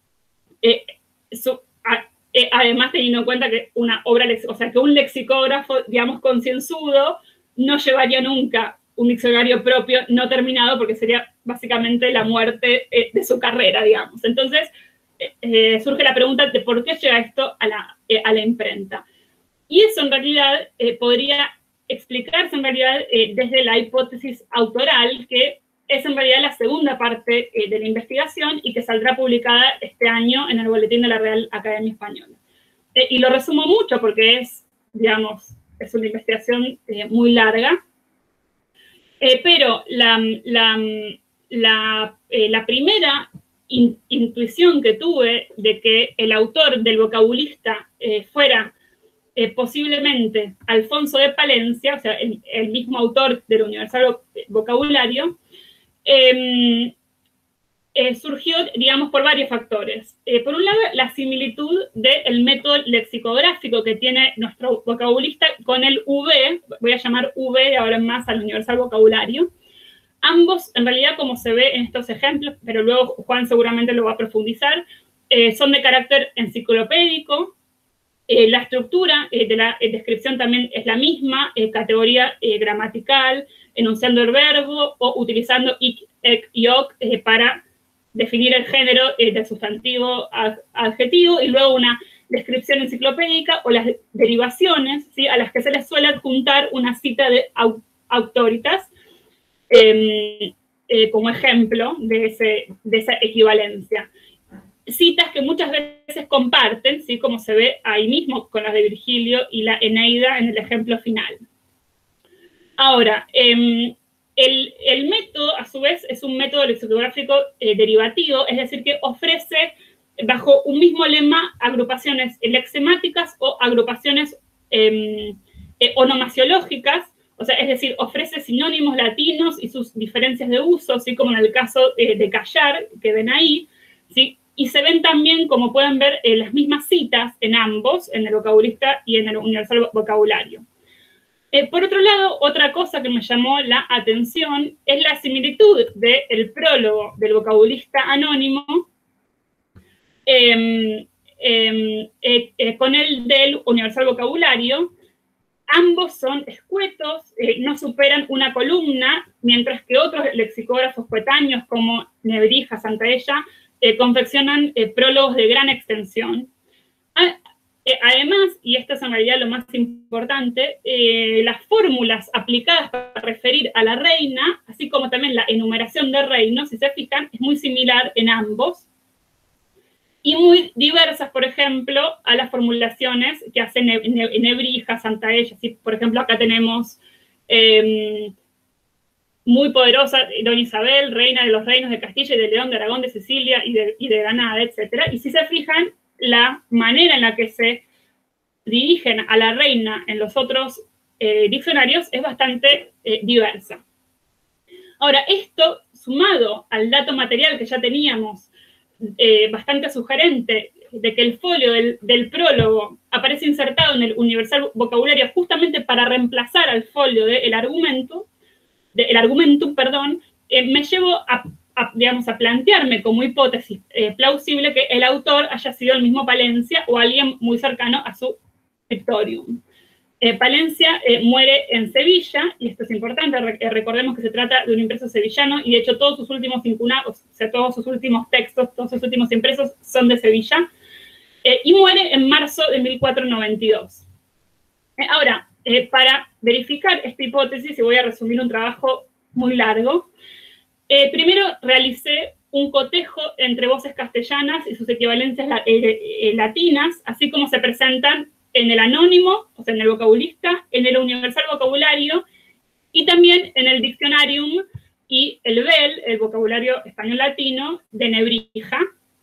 Speaker 3: Además, teniendo en cuenta que una obra, o sea, que un lexicógrafo, digamos, concienzudo, no llevaría nunca un diccionario propio no terminado, porque sería básicamente la muerte de su carrera, digamos. Entonces, surge la pregunta de por qué llega esto a la imprenta. Y eso, en realidad, podría explicarse, en realidad, desde la hipótesis autoral, que es en realidad la segunda parte de la investigación y que saldrá publicada este año en el Boletín de la Real Academia Española. Y lo resumo mucho porque es, digamos, es una investigación muy larga, pero la primera intuición que tuve de que el autor del vocabulista fuera posiblemente Alfonso de Palencia, o sea, el mismo autor del Universal Vocabulario, surgió, digamos, por varios factores. Por un lado, la similitud del método lexicográfico que tiene nuestro vocabulista con el V, voy a llamar V de ahora en más al Universal Vocabulario. Ambos, en realidad, como se ve en estos ejemplos, pero luego Juan seguramente lo va a profundizar, son de carácter enciclopédico. La estructura de la descripción también es la misma, categoría gramatical, enunciando el verbo o utilizando ik, ek y ok para definir el género del sustantivo adjetivo, y luego una descripción enciclopédica o las derivaciones, ¿sí? A las que se les suele adjuntar una cita de autoritas como ejemplo de esa equivalencia. Citas que muchas veces comparten, ¿sí? Como se ve ahí mismo con las de Virgilio y la Eneida en el ejemplo final. Ahora, el método, a su vez, es un método lexicográfico derivativo, es decir, que ofrece, bajo un mismo lema, agrupaciones lexemáticas o agrupaciones onomasiológicas, o sea, es decir, ofrece sinónimos latinos y sus diferencias de uso, así como en el caso de callar, que ven ahí, ¿sí? Y se ven también, como pueden ver, las mismas citas en ambos, en el vocabulista y en el Universal Vocabulario. Por otro lado, otra cosa que me llamó la atención es la similitud del prólogo del vocabulista anónimo con el del Universal Vocabulario. Ambos son escuetos, no superan una columna, mientras que otros lexicógrafos coetáneos como Nebrija, Santaella, confeccionan prólogos de gran extensión. Además, y esto es en realidad lo más importante, las fórmulas aplicadas para referir a la reina, así como también la enumeración de reinos, si se fijan, es muy similar en ambos, y muy diversas, por ejemplo, a las formulaciones que hacen Nebrija, Santaella. ¿Sí? Por ejemplo, acá tenemos muy poderosa Doña Isabel, reina de los reinos de Castilla y de León, de Aragón, de Sicilia y de Granada, etc. Y si se fijan, la manera en la que se dirigen a la reina en los otros diccionarios es bastante diversa. Ahora, esto, sumado al dato material que ya teníamos, bastante sugerente, de que el folio del prólogo aparece insertado en el universal vocabulario justamente para reemplazar al folio del argumentum, me llevo digamos, a plantearme como hipótesis plausible que el autor haya sido el mismo Palencia o alguien muy cercano a su scriptorium. Palencia muere en Sevilla, y esto es importante, recordemos que se trata de un impreso sevillano, y de hecho todos sus últimos todos sus últimos textos, todos sus últimos impresos son de Sevilla, y muere en marzo de 1492. Ahora, para verificar esta hipótesis, y voy a resumir un trabajo muy largo, primero realicé un cotejo entre voces castellanas y sus equivalencias latinas, así como se presentan en el anónimo, o sea, en el vocabulista, en el universal vocabulario, y también en el diccionarium y el BEL, el vocabulario español-latino, de Nebrija.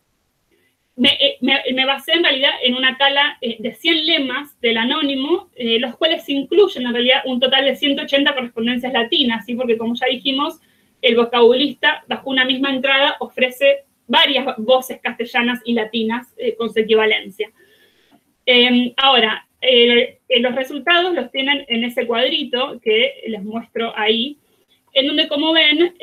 Speaker 3: Me basé en realidad en una cala de 100 lemas del anónimo, los cuales incluyen en realidad un total de 180 correspondencias latinas, ¿sí? Porque como ya dijimos, el vocabulista, bajo una misma entrada, ofrece varias voces castellanas y latinas con su equivalencia. Ahora, los resultados los tienen en ese cuadrito que les muestro ahí, en donde, como ven,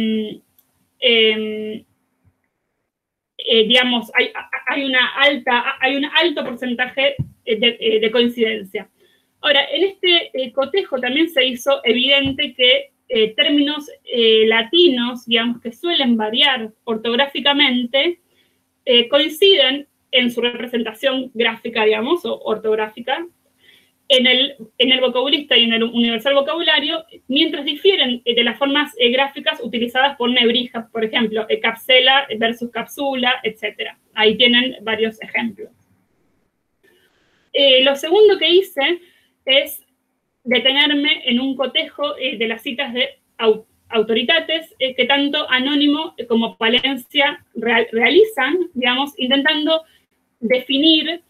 Speaker 3: digamos, hay un alto porcentaje de coincidencia. Ahora, en este cotejo también se hizo evidente que términos latinos, digamos, que suelen variar ortográficamente, coinciden en su representación gráfica, digamos, o ortográfica, en el vocabulista y en el universal vocabulario, mientras difieren de las formas gráficas utilizadas por Nebrija, por ejemplo, capsela versus capsula, etc. Ahí tienen varios ejemplos. Lo segundo que hice es detenerme en un cotejo de las citas de autoritates que tanto Anónimo como Palencia realizan, digamos, intentando definir,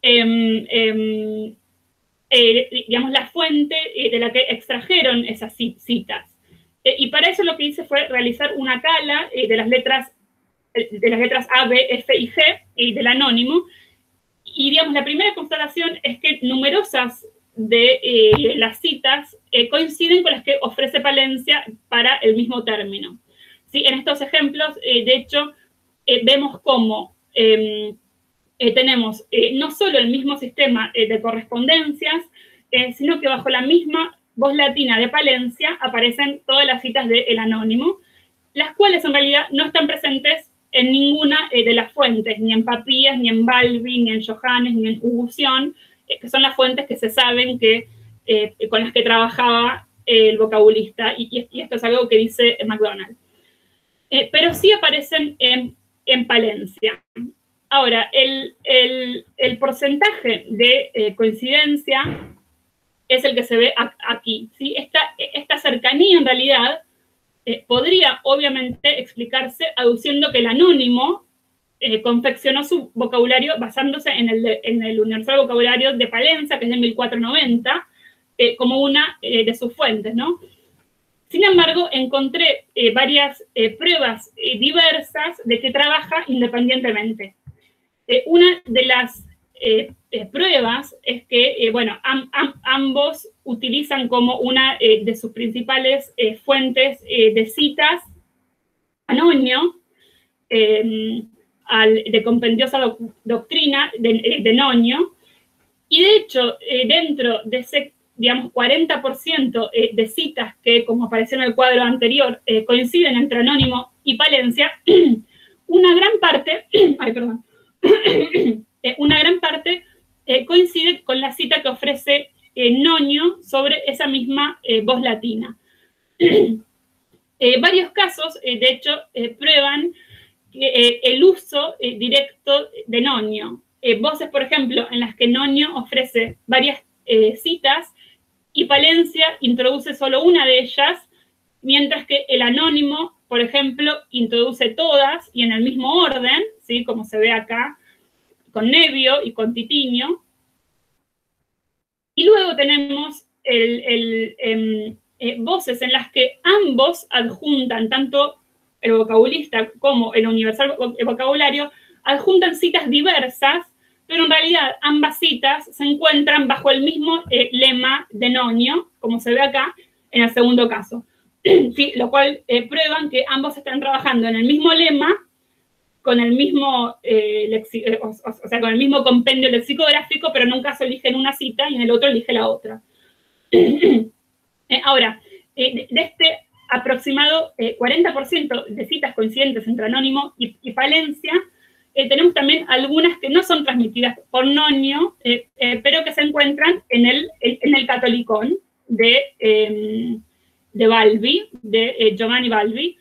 Speaker 3: digamos, la fuente de la que extrajeron esas citas. Y para eso lo que hice fue realizar una cala de las letras A, B, F y G y del anónimo. Y, digamos, la primera constatación es que numerosas de las citas coinciden con las que ofrece Palencia para el mismo término. ¿Sí? En estos ejemplos, de hecho, vemos cómo tenemos no solo el mismo sistema de correspondencias, sino que bajo la misma voz latina de Palencia aparecen todas las citas del anónimo, las cuales en realidad no están presentes en ninguna de las fuentes, ni en Papías, ni en Balbi, ni en Johannes, ni en Ugución, que son las fuentes que se saben que, con las que trabajaba el vocabulista, y esto es algo que dice MacDonald. Pero sí aparecen en Palencia. Ahora, el porcentaje de coincidencia es el que se ve aquí, ¿sí? Esta cercanía, en realidad, podría, obviamente, explicarse aduciendo que el anónimo confeccionó su vocabulario basándose en el universal vocabulario de Palencia, que es de 1490, como una de sus fuentes, ¿no? Sin embargo, encontré varias pruebas diversas de que trabaja independientemente. Una de las pruebas es que, bueno, ambos utilizan como una de sus principales fuentes de citas Anonio, de compendiosa doctrina de Nonio, y de hecho, dentro de ese, digamos, 40% de citas que, como apareció en el cuadro anterior, coinciden entre Anónimo y Palencia, una gran parte, una gran parte coincide con la cita que ofrece Nonio sobre esa misma voz latina. Varios casos, de hecho, prueban el uso directo de Nonio. Voces, por ejemplo, en las que Nonio ofrece varias citas y Palencia introduce solo una de ellas, mientras que el anónimo, por ejemplo, introduce todas y en el mismo orden, ¿sí? Como se ve acá, con Nevio y con Titinio. Y luego tenemos voces en las que ambos adjuntan, tanto el vocabulista como el universal vocabulario, adjuntan citas diversas, pero en realidad ambas citas se encuentran bajo el mismo lema de nonio, como se ve acá, en el segundo caso. Sí, lo cual prueban que ambos están trabajando en el mismo lema, con el mismo, o sea, con el mismo compendio lexicográfico, pero en un caso eligen una cita y en el otro elige la otra. Ahora, de este aproximado 40% de citas coincidentes entre anónimo y Palencia, tenemos también algunas que no son transmitidas por nonio, pero que se encuentran en el Catolicón de Balbi, de Giovanni Balbi.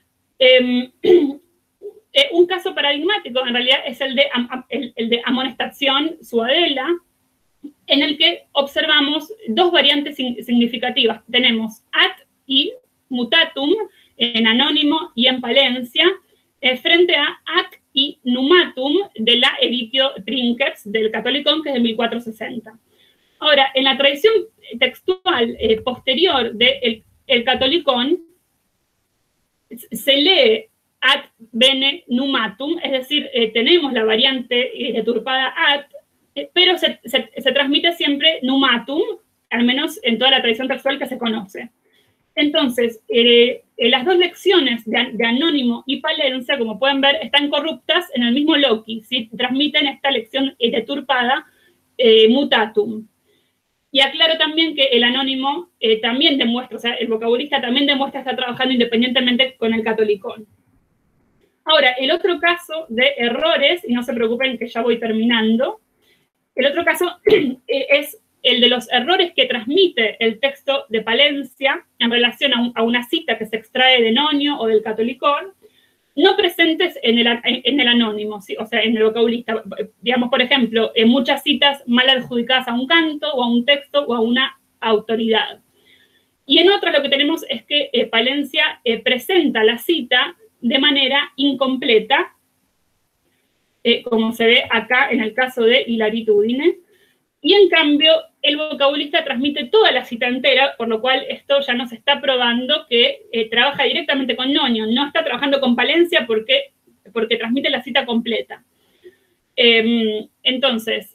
Speaker 3: Un caso paradigmático, en realidad, es el de amonestación Suadela, en el que observamos dos variantes significativas. Tenemos at y mutatum en anónimo y en Palencia, frente a at y numatum de la Editio Trinqueps del Catolicón, que es de 1460. Ahora, en la tradición textual posterior del Catolicón, se lee at bene numatum, es decir, tenemos la variante deturpada at, pero se transmite siempre numatum, al menos en toda la tradición textual que se conoce. Entonces, las dos lecciones de anónimo y Palencia, como pueden ver, están corruptas en el mismo loci, ¿sí? Transmiten esta lección deturpada mutatum. Y aclaro también que el anónimo también demuestra, o sea, el vocabulista también demuestra estar trabajando independientemente con el Catolicón. Ahora, el otro caso de errores, y no se preocupen que ya voy terminando, el otro caso es el de los errores que transmite el texto de Palencia en relación a una cita que se extrae de nonio o del Catolicón, no presentes en el anónimo, ¿sí? O sea, en el vocabulista. Digamos, por ejemplo, en muchas citas mal adjudicadas a un canto, o a un texto, o a una autoridad. Y en otras lo que tenemos es que Palencia presenta la cita de manera incompleta, como se ve acá en el caso de Hilaritudine, y en cambio el vocabulista transmite toda la cita entera, por lo cual esto ya nos está probando que trabaja directamente con nonio, no está trabajando con Palencia porque transmite la cita completa. Entonces,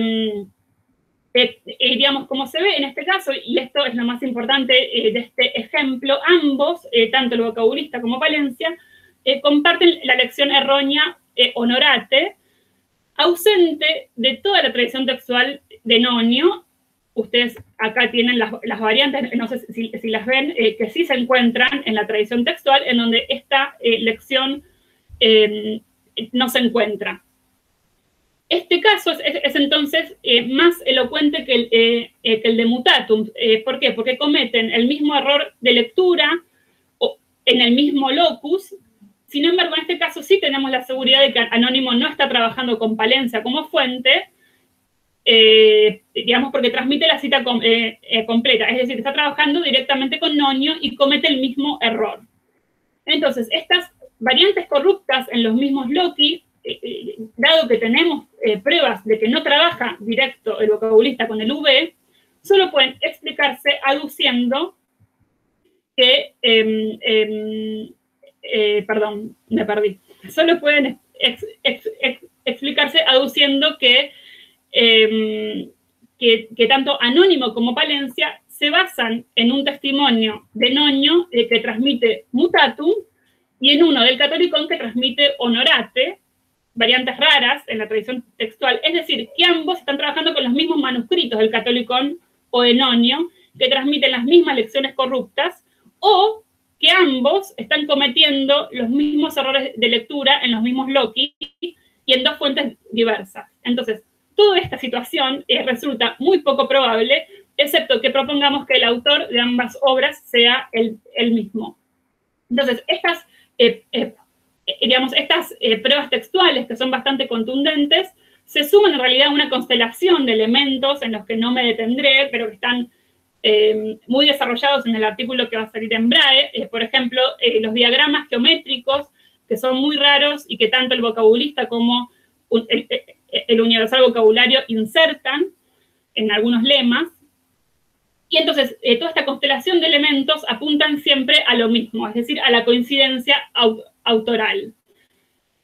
Speaker 3: digamos, como se ve en este caso, y esto es lo más importante de este ejemplo, ambos, tanto el vocabulista como Palencia, comparten la lección errónea honorate, ausente de toda la tradición textual de nonio. Ustedes acá tienen las variantes, no sé si las ven, que sí se encuentran en la tradición textual, en donde esta lección no se encuentra. Este caso es entonces más elocuente que el de mutatum. ¿Por qué? Porque cometen el mismo error de lectura en el mismo locus. Sin embargo, en este caso sí tenemos la seguridad de que Anónimo no está trabajando con Palencia como fuente, digamos, porque transmite la cita completa. Es decir, está trabajando directamente con nonio y comete el mismo error. Entonces, estas variantes corruptas en los mismos loci, dado que tenemos pruebas de que no trabaja directo el vocabulista con el V, solo pueden explicarse aduciendo que, perdón, me perdí. Solo pueden explicarse aduciendo que tanto Anónimo como Palencia se basan en un testimonio de nonio que transmite mutatum y en uno del Catolicón que transmite honorate, variantes raras en la tradición textual. Es decir, que ambos están trabajando con los mismos manuscritos del Catolicón o de nonio, que transmiten las mismas lecciones corruptas, o que ambos están cometiendo los mismos errores de lectura en los mismos loci y en dos fuentes diversas. Entonces, toda esta situación resulta muy poco probable, excepto que propongamos que el autor de ambas obras sea el mismo. Entonces, estas pruebas textuales, que son bastante contundentes, se suman en realidad a una constelación de elementos en los que no me detendré, pero que están muy desarrollados en el artículo que va a salir en BRAE. Por ejemplo, los diagramas geométricos, que son muy raros y que tanto el vocabulista como el universal vocabulario insertan en algunos lemas. Y entonces, toda esta constelación de elementos apuntan siempre a lo mismo, es decir, a la coincidencia autoral.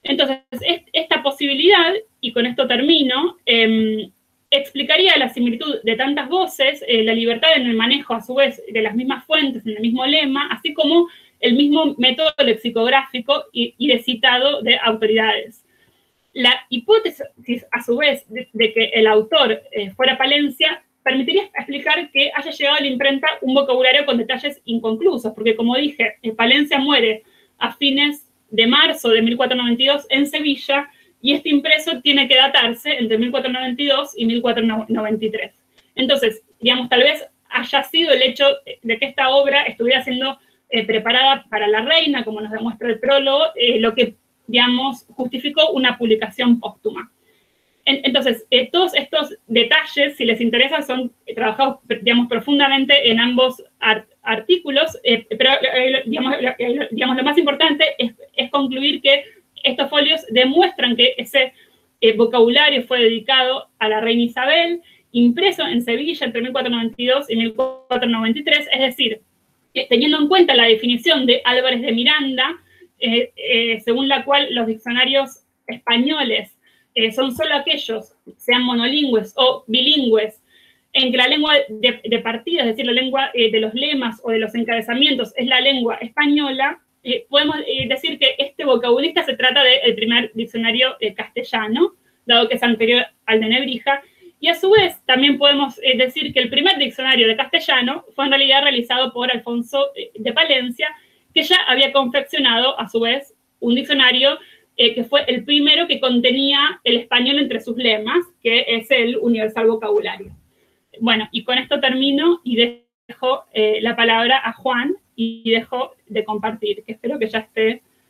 Speaker 3: Entonces, esta posibilidad, y con esto termino, explicaría la similitud de tantas voces, la libertad en el manejo, a su vez, de las mismas fuentes, en el mismo lema, así como el mismo método lexicográfico y de citado de autoridades. La hipótesis, a su vez, de que el autor fuera Palencia, permitiría explicar que haya llegado a la imprenta un vocabulario con detalles inconclusos, porque, como dije, Palencia muere a fines de marzo de 1492 en Sevilla, y este impreso tiene que datarse entre 1492 y 1493. Entonces, digamos, tal vez haya sido el hecho de que esta obra estuviera siendo preparada para la reina, como nos demuestra el prólogo, lo que, digamos, justificó una publicación póstuma. Entonces, todos estos detalles, si les interesa, son trabajados, digamos, profundamente en ambos artículos, pero, digamos, lo más importante es concluir que estos folios demuestran que ese vocabulario fue dedicado a la reina Isabel, impreso en Sevilla entre 1492 y 1493, es decir, teniendo en cuenta la definición de Álvarez de Miranda, según la cual los diccionarios españoles son solo aquellos, sean monolingües o bilingües, en que la lengua de partida, es decir, la lengua de los lemas o de los encabezamientos, es la lengua española, podemos decir que este vocabulista se trata del primer diccionario castellano, dado que es anterior al de Nebrija, y a su vez también podemos decir que el primer diccionario de castellano fue en realidad realizado por Alfonso de Palencia, que ya había confeccionado a su vez un diccionario que fue el primero que contenía el español entre sus lemas, que es el Universal Vocabulario. Bueno, y con esto termino y dejo la palabra a Juan y dejo de compartir, que espero que ya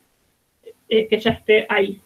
Speaker 3: esté ahí.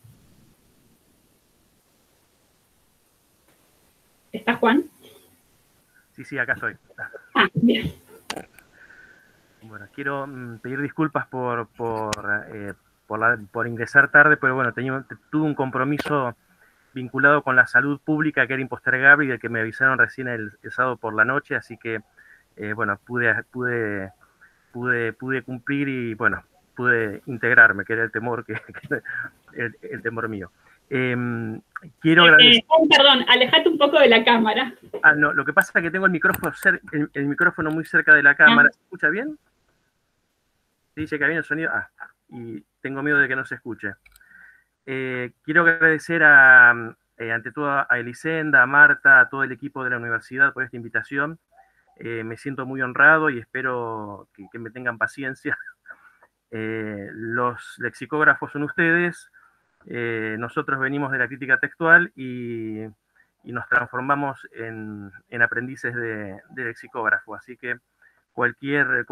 Speaker 3: ¿Está Juan?
Speaker 5: Sí, acá estoy.
Speaker 3: Ah, bien.
Speaker 5: Bueno, quiero pedir disculpas por ingresar tarde, pero bueno, tuve un compromiso vinculado con la salud pública que era impostergable y del que me avisaron recién el sábado por la noche, así que bueno, pude cumplir y bueno, pude integrarme, que era el temor el temor mío. Quiero agradecer...
Speaker 3: Perdón, alejate un poco de la cámara.
Speaker 5: No, lo que pasa es que tengo el micrófono muy cerca de la cámara. ¿Se escucha bien? Dice que viene el sonido. Y tengo miedo de que no se escuche. Quiero agradecer ante todo a Elisenda, a Marta, a todo el equipo de la universidad por esta invitación. Me siento muy honrado y espero que me tengan paciencia. Los lexicógrafos son ustedes. Nosotros venimos de la crítica textual y nos transformamos en aprendices de lexicógrafo. Así que cualquier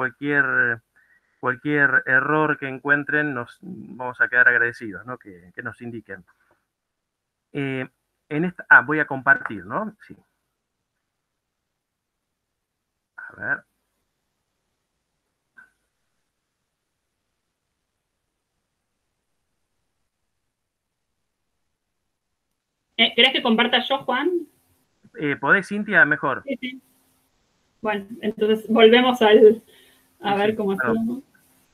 Speaker 5: error que encuentren, nos vamos a quedar agradecidos, ¿no? Que nos indiquen. Voy a compartir, ¿no? Sí. A ver.
Speaker 3: ¿Querés que comparta yo, Juan?
Speaker 5: ¿Podés, Cintia? Mejor.
Speaker 3: Sí. Bueno, entonces volvemos a ver cómo hacemos.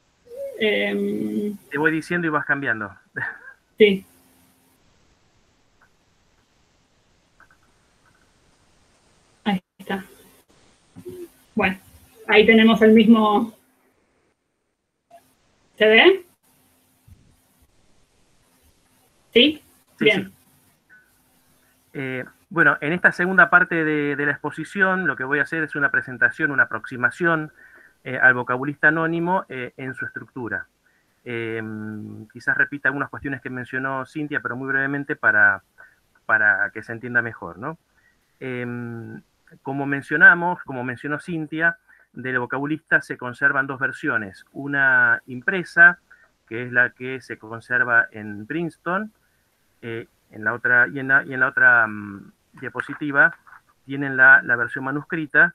Speaker 5: Te voy diciendo y vas cambiando.
Speaker 3: Sí. Ahí está. Bueno, ahí tenemos el mismo... ¿Se ve? ¿Sí?
Speaker 5: Sí,
Speaker 3: bien.
Speaker 5: Sí. Bueno, en esta segunda parte de la exposición lo que voy a hacer es una presentación, una aproximación al vocabulista anónimo en su estructura. Quizás repita algunas cuestiones que mencionó Cintia, pero muy brevemente para que se entienda mejor, ¿no? Como mencionó Cintia, del vocabulista se conservan dos versiones. Una impresa, que es la que se conserva en Princeton, en la otra diapositiva tienen la versión manuscrita,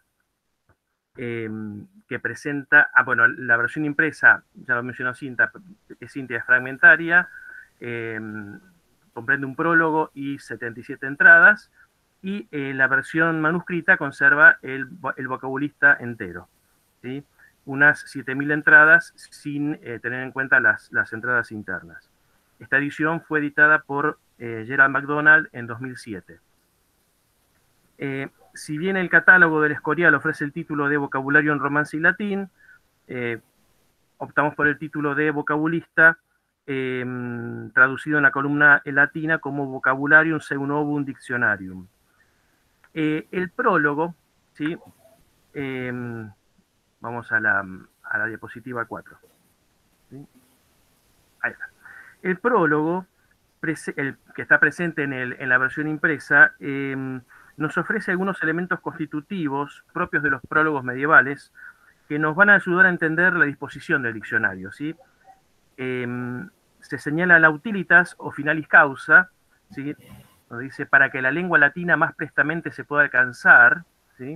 Speaker 5: que presenta, la versión impresa, ya lo mencionó Cintia, es fragmentaria, comprende un prólogo y 77 entradas, y la versión manuscrita conserva el vocabulista entero, ¿sí? Unas 7.000 entradas sin tener en cuenta las entradas internas. Esta edición fue editada por Gerald MacDonald en 2007. Si bien el catálogo del Escorial ofrece el título de Vocabulario en Romance y Latín, optamos por el título de Vocabulista, traducido en la columna latina como Vocabularium Seu Novum Dictionarium. El prólogo, ¿sí? Vamos a la diapositiva 4. ¿Sí? Ahí está. El prólogo, que está presente en la versión impresa, nos ofrece algunos elementos constitutivos propios de los prólogos medievales que nos van a ayudar a entender la disposición del diccionario, ¿sí? Se señala la utilitas o finalis causa, ¿sí? Donde dice, para que la lengua latina más prestamente se pueda alcanzar, ¿sí?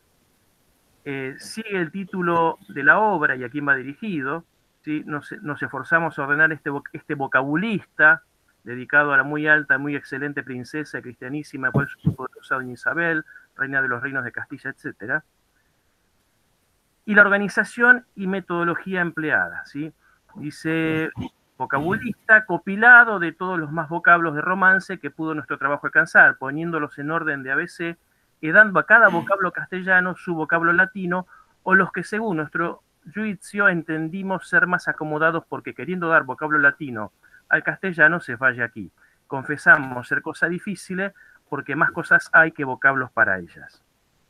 Speaker 5: Sigue el título de la obra y a quién va dirigido, ¿sí? Nos esforzamos a ordenar este vocabulista, dedicado a la muy alta, muy excelente princesa cristianísima, poderosa doña Isabel, reina de los reinos de Castilla, etc. Y la organización y metodología empleada, ¿sí? Dice, vocabulista, copilado de todos los más vocablos de romance que pudo nuestro trabajo alcanzar, poniéndolos en orden de ABC y dando a cada vocablo castellano su vocablo latino, o los que según nuestro juicio entendimos ser más acomodados, porque queriendo dar vocablo latino al castellano se falla aquí. Confesamos ser cosa difícil porque más cosas hay que vocablos para ellas.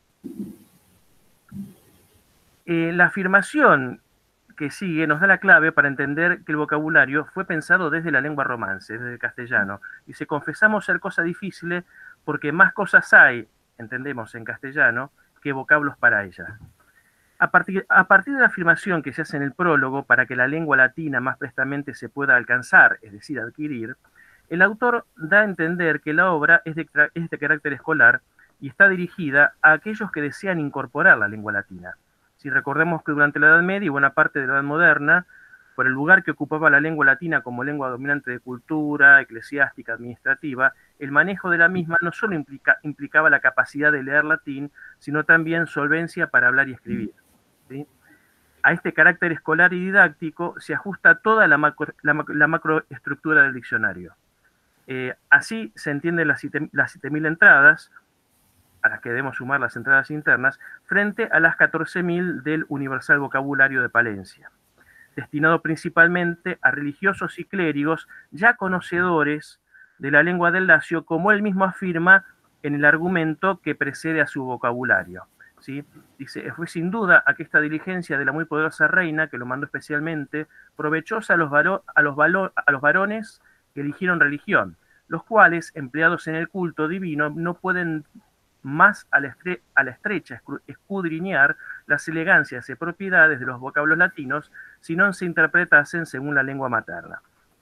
Speaker 5: La afirmación que sigue nos da la clave para entender que el vocabulario fue pensado desde la lengua romance, desde el castellano. Dice, confesamos ser cosa difícil porque más cosas hay, entendemos en castellano, que vocablos para ellas. A partir de la afirmación que se hace en el prólogo, para que la lengua latina más prestamente se pueda alcanzar, es decir, adquirir, el autor da a entender que la obra es de carácter escolar y está dirigida a aquellos que desean incorporar la lengua latina. Si recordemos que durante la Edad Media y buena parte de la Edad Moderna, por el lugar que ocupaba la lengua latina como lengua dominante de cultura, eclesiástica, administrativa, el manejo de la misma no solo implicaba la capacidad de leer latín, sino también solvencia para hablar y escribir, ¿sí? A este carácter escolar y didáctico se ajusta toda la macroestructura del diccionario. Así se entienden las 7.000 entradas, a las que debemos sumar las entradas internas, frente a las 14.000 del Universal Vocabulario de Palencia, destinado principalmente a religiosos y clérigos ya conocedores de la lengua del Lacio, como él mismo afirma en el argumento que precede a su vocabulario, ¿sí? Dice, fue sin duda aquesta diligencia de la muy poderosa reina, que lo mandó especialmente, provechosa a los varones que eligieron religión, los cuales, empleados en el culto divino, no pueden más a la estrecha escudriñar las elegancias y propiedades de los vocablos latinos, si no se interpretasen según la lengua materna.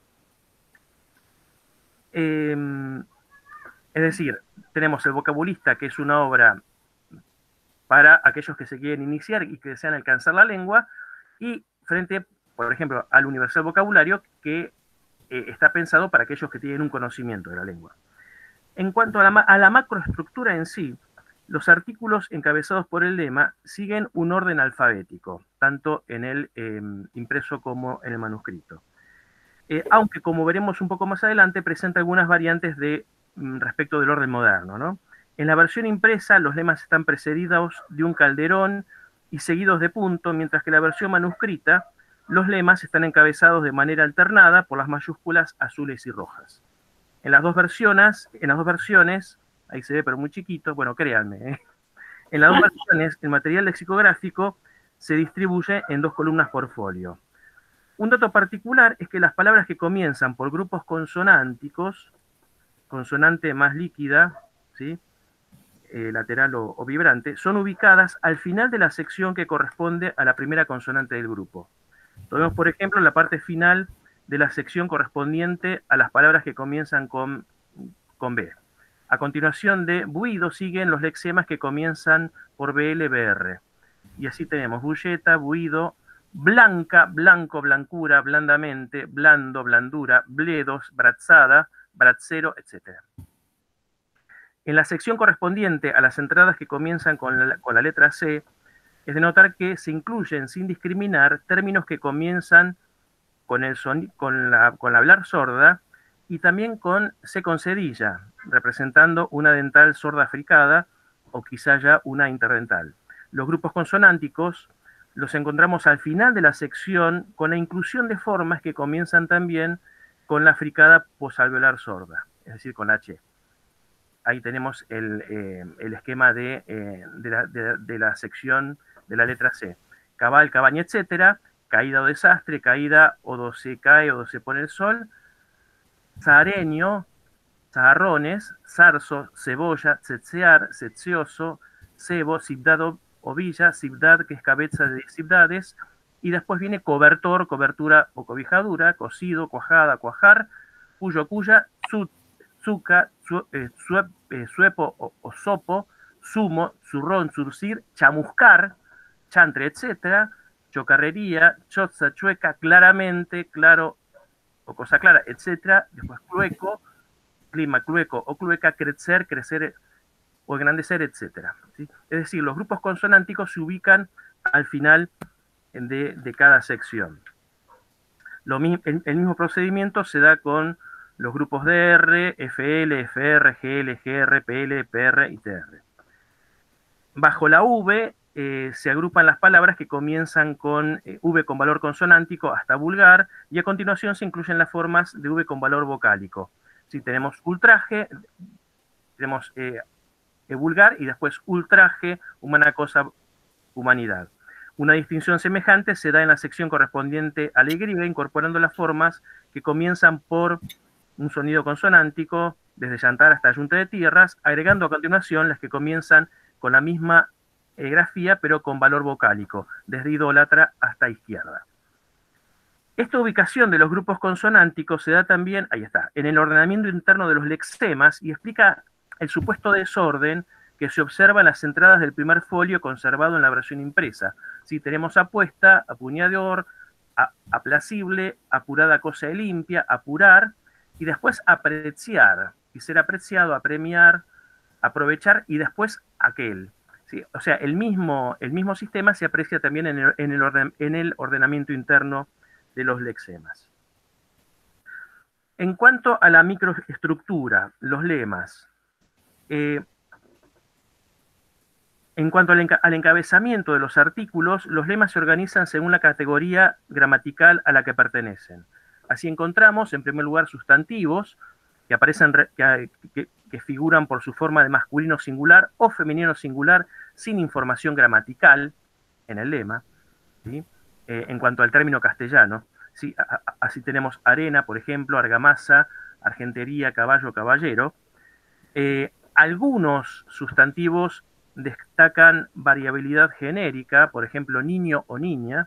Speaker 5: Es decir, tenemos el vocabulista, que es una obra para aquellos que se quieren iniciar y que desean alcanzar la lengua, y frente, por ejemplo, al Universal Vocabulario, que está pensado para aquellos que tienen un conocimiento de la lengua. En cuanto a la macroestructura en sí, los artículos encabezados por el lema siguen un orden alfabético, tanto en el impreso como en el manuscrito. Aunque, como veremos un poco más adelante, presenta algunas variantes respecto del orden moderno, ¿no? En la versión impresa, los lemas están precedidos de un calderón y seguidos de punto, mientras que en la versión manuscrita, los lemas están encabezados de manera alternada por las mayúsculas azules y rojas. En las dos versiones, ahí se ve pero muy chiquito, bueno, créanme, en las dos versiones el material lexicográfico se distribuye en 2 columnas por folio. Un dato particular es que las palabras que comienzan por grupos consonánticos, consonante más líquida, ¿sí? Lateral o vibrante, son ubicadas al final de la sección que corresponde a la primera consonante del grupo. Tomemos, por ejemplo, la parte final de la sección correspondiente a las palabras que comienzan con B. A continuación de buido siguen los lexemas que comienzan por BL, BR. Y así tenemos bulleta, buido, blanca, blanco, blancura, blandamente, blando, blandura, bledos, bratzada, bratzero, etc. En la sección correspondiente a las entradas que comienzan con la letra C, es de notar que se incluyen sin discriminar términos que comienzan con la hablar sorda y también con C con cedilla, representando una dental sorda fricada o quizá ya una interdental. Los grupos consonánticos los encontramos al final de la sección con la inclusión de formas que comienzan también con la fricada posalveolar sorda, es decir, con H. Ahí tenemos el esquema de la sección de la letra C. Cabal, cabaña, etcétera, caída o desastre, caída o do se cae o do se pone el sol, zahareño, zaharrones, zarzo, cebolla, tzetzear, tzetzeoso, cebo, cibdad o villa, cibdad, que es cabeza de cibdades, y después viene cobertor, cobertura o cobijadura, cocido, cuajada, cuajar, cuyo, cuya, zuca, suepo o sopo, zumo, zurrón, zurcir, chamuscar, chantre, etcétera, chocarrería, chotza, chueca, claramente, claro o cosa clara, etcétera, después clueco, clima, clueco o clueca, crecer, crecer o engrandecer, etcétera, ¿sí? Es decir, los grupos consonánticos se ubican al final de cada sección. El mismo procedimiento se da con los grupos DR, FL, FR, GL, GR, PL, PR y TR. Bajo la V se agrupan las palabras que comienzan con V con valor consonántico hasta vulgar, y a continuación se incluyen las formas de V con valor vocálico. Si tenemos ultraje, tenemos vulgar y después ultraje, humana cosa, humanidad. Una distinción semejante se da en la sección correspondiente a la Y, incorporando las formas que comienzan por un sonido consonántico, desde llantar hasta yunta de tierras, agregando a continuación las que comienzan con la misma grafía, pero con valor vocálico, desde idólatra hasta izquierda. Esta ubicación de los grupos consonánticos se da también, ahí está, en el ordenamiento interno de los lexemas, y explica el supuesto desorden que se observa en las entradas del primer folio conservado en la versión impresa. Si tenemos apuesta, apuñador, aplacible, apurada cosa de limpia, apurar, y después apreciar, y ser apreciado, apremiar, aprovechar, y después aquel. ¿Sí? O sea, el mismo sistema se aprecia también en el ordenamiento interno de los lexemas. En cuanto a la microestructura, los lemas, en cuanto al encabezamiento de los artículos, los lemas se organizan según la categoría gramatical a la que pertenecen. Así encontramos, en primer lugar, sustantivos, que aparecen, que figuran por su forma de masculino singular o femenino singular sin información gramatical en el lema, ¿sí? En cuanto al término castellano, ¿sí? Así tenemos arena, por ejemplo, argamasa, argentería, caballo, caballero. Algunos sustantivos destacan variabilidad genérica, por ejemplo, niño o niña,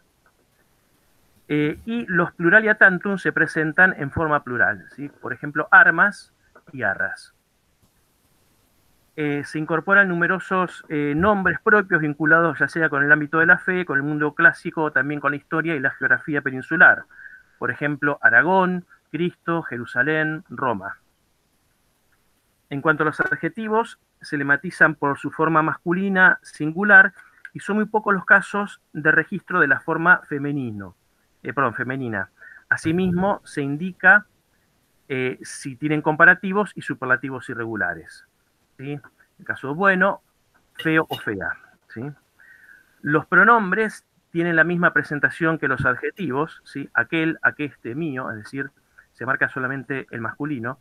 Speaker 5: y los pluralia tantum se presentan en forma plural, ¿sí? Por ejemplo, armas y arras. Se incorporan numerosos nombres propios vinculados ya sea con el ámbito de la fe, con el mundo clásico, o también con la historia y la geografía peninsular. Por ejemplo, Aragón, Cristo, Jerusalén, Roma. En cuanto a los adjetivos, se lematizan por su forma masculina singular, y son muy pocos los casos de registro de la forma femenina. Asimismo, se indica si tienen comparativos y superlativos irregulares, ¿sí? El caso bueno, feo o fea, ¿sí? Los pronombres tienen la misma presentación que los adjetivos, ¿sí? Aquel, aqueste, mío, es decir, se marca solamente el masculino.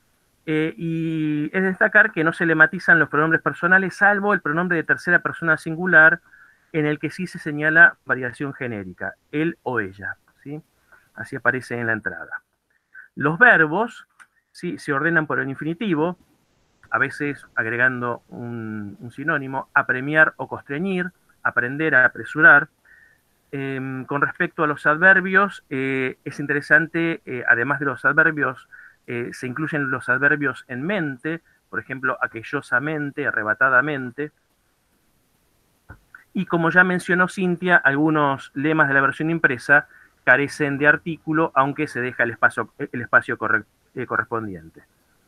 Speaker 5: Y es de destacar que no se lematizan los pronombres personales, salvo el pronombre de tercera persona singular, en el que sí se señala variación genérica, él o ella, ¿sí? Así aparece en la entrada. Los verbos, ¿sí? Se ordenan por el infinitivo, a veces agregando un sinónimo, apremiar o constreñir, aprender a apresurar. Con respecto a los adverbios, es interesante, además de los adverbios, se incluyen los adverbios en mente, por ejemplo, aquellosamente, arrebatadamente. Y como ya mencionó Cintia, algunos lemas de la versión impresa carecen de artículo, aunque se deja el espacio correspondiente.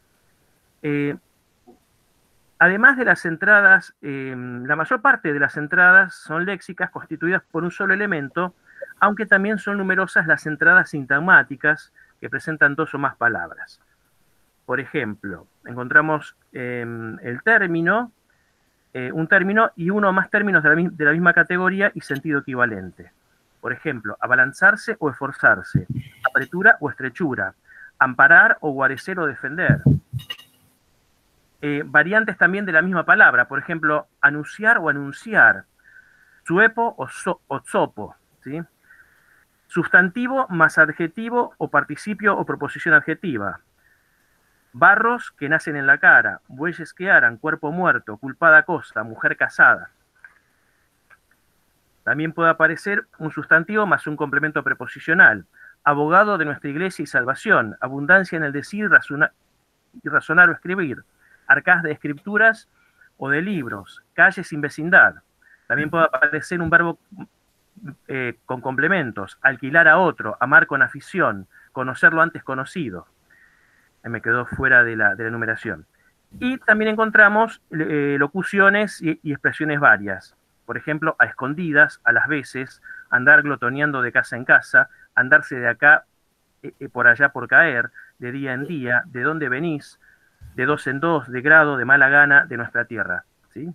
Speaker 5: Además de las entradas, la mayor parte de las entradas son léxicas constituidas por un solo elemento, aunque también son numerosas las entradas sintagmáticas que presentan 2 o más palabras. Por ejemplo, encontramos el término, un término y uno o más términos de la misma categoría y sentido equivalente. Por ejemplo, abalanzarse o esforzarse, apretura o estrechura, amparar o guarecer o defender. Variantes también de la misma palabra, por ejemplo, anunciar o anunciar, suepo o zopo, ¿sí? Sustantivo más adjetivo o participio o proposición adjetiva. Barros que nacen en la cara, bueyes que aran, cuerpo muerto, culpada cosa, mujer casada. También puede aparecer un sustantivo más un complemento preposicional. Abogado de nuestra iglesia y salvación, abundancia en el decir, razonar o escribir, arcás de escrituras o de libros, calle sin vecindad. También puede aparecer un verbo con complementos, alquilar a otro, amar con afición, conocer lo antes conocido. Me quedó fuera de la enumeración. Y también encontramos locuciones y expresiones varias. Por ejemplo, a escondidas, a las veces, andar glotoneando de casa en casa, andarse de acá por allá por caer, de día en día, de dónde venís, de 2 en 2, de grado, de mala gana, de nuestra tierra, ¿sí?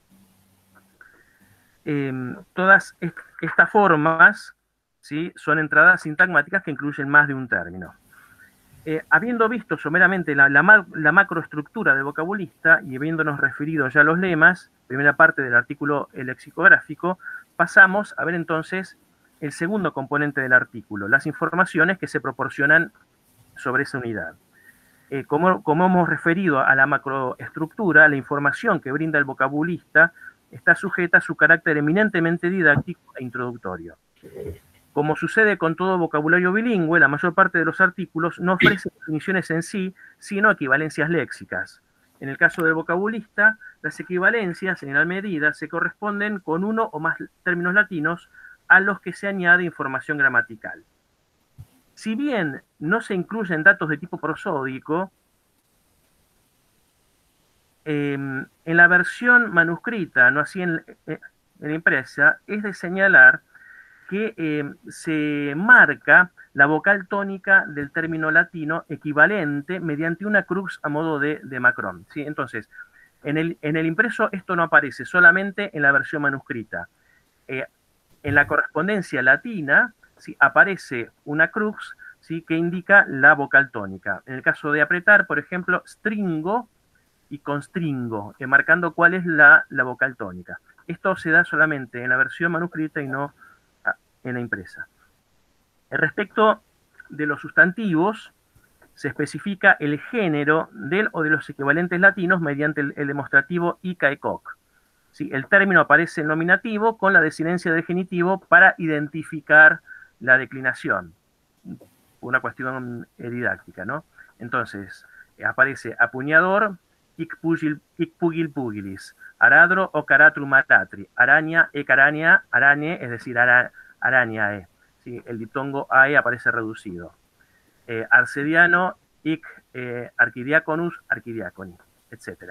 Speaker 5: Todas estas formas, ¿sí?, son entradas sintagmáticas que incluyen más de un término. Habiendo visto someramente la macroestructura del vocabulista y habiéndonos referido ya a los lemas, primera parte del artículo lexicográfico, pasamos a ver entonces el segundo componente del artículo, las informaciones que se proporcionan sobre esa unidad. Como hemos referido a la macroestructura, la información que brinda el vocabulista está sujeta a su carácter eminentemente didáctico e introductorio. Como sucede con todo vocabulario bilingüe, la mayor parte de los artículos no ofrecen definiciones en sí, sino equivalencias léxicas. En el caso del vocabulista, las equivalencias, en gran medida, se corresponden con uno o más términos latinos a los que se añade información gramatical. Si bien no se incluyen datos de tipo prosódico, en la versión manuscrita, no así en la impresa, es de señalar que se marca la vocal tónica del término latino equivalente mediante una cruz a modo de macrón, ¿sí? Entonces, en el impreso esto no aparece, solamente en la versión manuscrita. En la correspondencia latina, ¿sí?, aparece una cruz, ¿sí?, que indica la vocal tónica. En el caso de apretar, por ejemplo, stringo y constringo, marcando cuál es la vocal tónica. Esto se da solamente en la versión manuscrita y no en la impresa. Respecto de los sustantivos, se especifica el género del o de los equivalentes latinos mediante el demostrativo ica e coc. ¿Sí? El término aparece en nominativo con la desinencia del genitivo para identificar la declinación. Una cuestión didáctica, ¿no? Entonces, aparece apuñador, ic pugil pugilis, aradro o caratrum matatri, araña e caraña, arañe, es decir, arañae. ¿Sí? El diptongo ae aparece reducido. Arcediano, ic archidiaconus, archidiaconi, etc.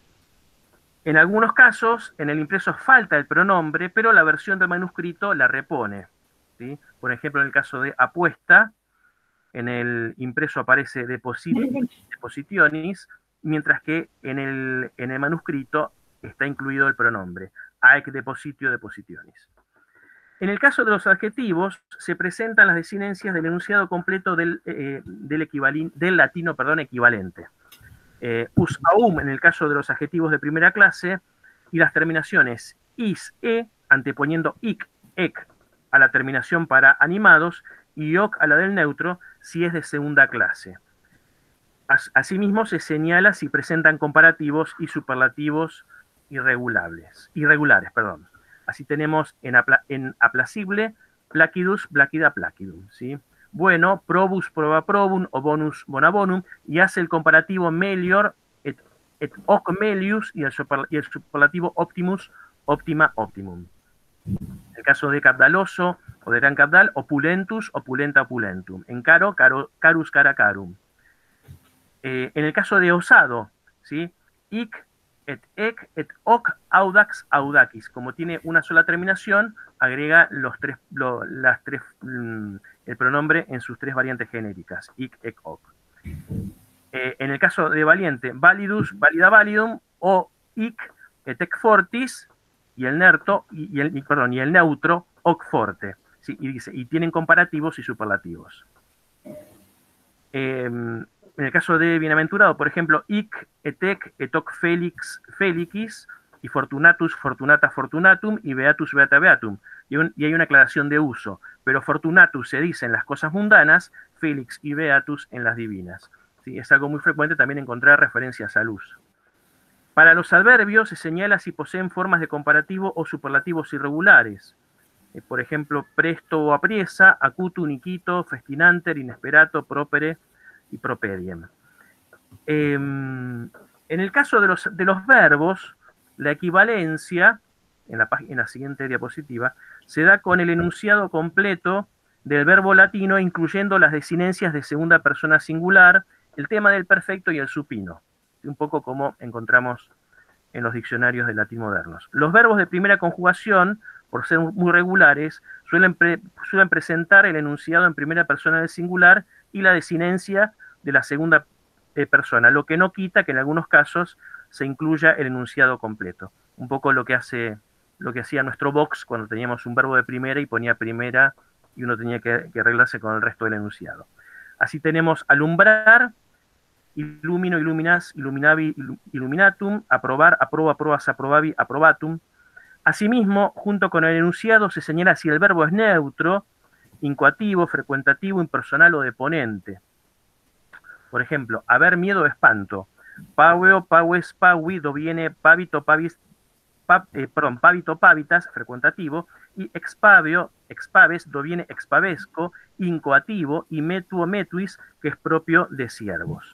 Speaker 5: En algunos casos, en el impreso falta el pronombre, pero la versión del manuscrito la repone, ¿sí? Por ejemplo, en el caso de apuesta, en el impreso aparece depositionis, mientras que en el manuscrito está incluido el pronombre, aec depositio depositionis. En el caso de los adjetivos, se presentan las desinencias del enunciado completo del latino equivalente. Us aum en el caso de los adjetivos de primera clase, y las terminaciones is, anteponiendo ic, ec a la terminación para animados, y oc a la del neutro si es de segunda clase. Asimismo, se señala si presentan comparativos y superlativos irregulares. Así tenemos en aplacible, placidus, placida, placidum, ¿sí? Bueno, probus, proba probum, o bonus, bona bonum, y hace el comparativo melior, et hoc melius, y el superlativo optimus, optima, optimum. En el caso de cabdaloso, o de gran cabdal, opulentus, opulenta, opulentum. En caro, carus, cara, carum. En el caso de osado, ¿sí? Ic et ec, et hoc, audax, audacis. Como tiene una sola terminación, agrega el pronombre en sus 3 variantes genéricas, ic, ec, hoc. En el caso de valiente, validus, valida validum, o ic, et ec fortis, y el neutro, hoc forte. ¿Sí? Y dice, y tienen comparativos y superlativos. En el caso de bienaventurado, por ejemplo, ic, et ec, et hoc felix, felicis, y fortunatus, fortunata, fortunatum, y beatus, beata, beatum. Y hay una aclaración de uso, pero fortunatus se dice en las cosas mundanas, felix y beatus en las divinas. ¿Sí? Es algo muy frecuente también encontrar referencias al uso. Para los adverbios se señala si poseen formas de comparativo o superlativos irregulares. Por ejemplo, presto o apriesa, acutu, niquito, festinanter, inesperato, propere y propediem. En el caso de los verbos, la equivalencia, en la siguiente diapositiva, se da con el enunciado completo del verbo latino, incluyendo las desinencias de segunda persona singular, el tema del perfecto y el supino. Un poco como encontramos en los diccionarios del latín modernos. Los verbos de primera conjugación, por ser muy regulares, suelen presentar el enunciado en primera persona del singular y la desinencia de la segunda persona, lo que no quita que en algunos casos se incluya el enunciado completo. Un poco lo que hacía nuestro Vox cuando teníamos un verbo de primera y ponía primera y uno tenía que arreglarse con el resto del enunciado. Así tenemos alumbrar, illumino, illuminas, illuminavi, illuminatum, aprobar, aproba, aprobas, aprobavi, aprobatum. Asimismo, junto con el enunciado se señala si el verbo es neutro, incoativo, frecuentativo, impersonal o deponente. Por ejemplo, haber miedo o espanto. Paveo, paves, pavi, doviene pavito, pavis, pavito, pavitas, frecuentativo, y expaveo, expaves, doviene expavesco, incoativo, y metuo, metuis, que es propio de siervos.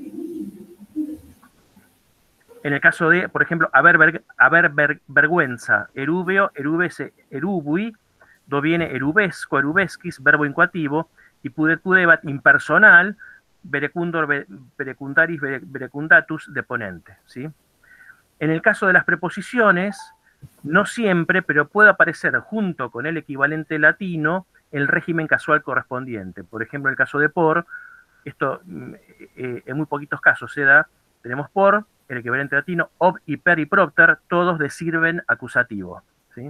Speaker 5: En el caso de, por ejemplo, haber vergüenza, erubeo, erubese, erubui, doviene erubesco, erubesquis, verbo incoativo, y pudebat impersonal, verecundor, verecundaris, verecundatus, deponente. ¿Sí? En el caso de las preposiciones, no siempre, pero puede aparecer junto con el equivalente latino el régimen casual correspondiente. Por ejemplo, en el caso de por, esto en muy poquitos casos se da, tenemos por, el equivalente latino, ob y per y propter, todos de sirven acusativo. ¿Sí?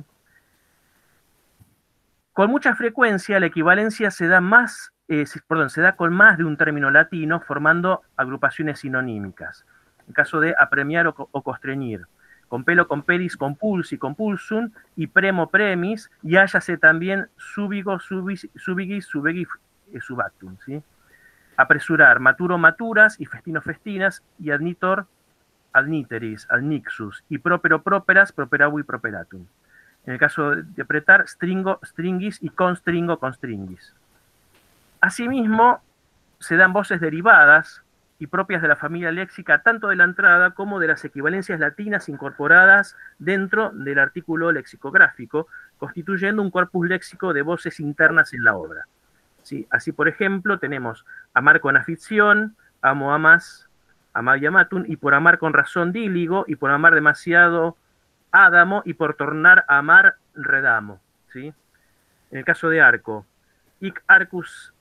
Speaker 5: Con mucha frecuencia la equivalencia se da con más de un término latino, formando agrupaciones sinonímicas. En caso de apremiar o constreñir. Compelo, compelis, compulsi, compulsum, y premo, premis, y hállase también subigo, subigis, subegi, subactum. ¿Sí? Apresurar, maturo, maturas, y festino, festinas, y adnitor, adniteris, adnixus, y propero, properas, properavui, properatum. En el caso de apretar, stringo, stringis, y constringo, constringis. Asimismo, se dan voces derivadas y propias de la familia léxica tanto de la entrada como de las equivalencias latinas incorporadas dentro del artículo lexicográfico, constituyendo un corpus léxico de voces internas en la obra. ¿Sí? Así, por ejemplo, tenemos amar con afición, amo, amas, amar y amatum, y por amar con razón díligo, y por amar demasiado ádamo, y por tornar a amar redamo. ¿Sí? En el caso de arco, ic arcus,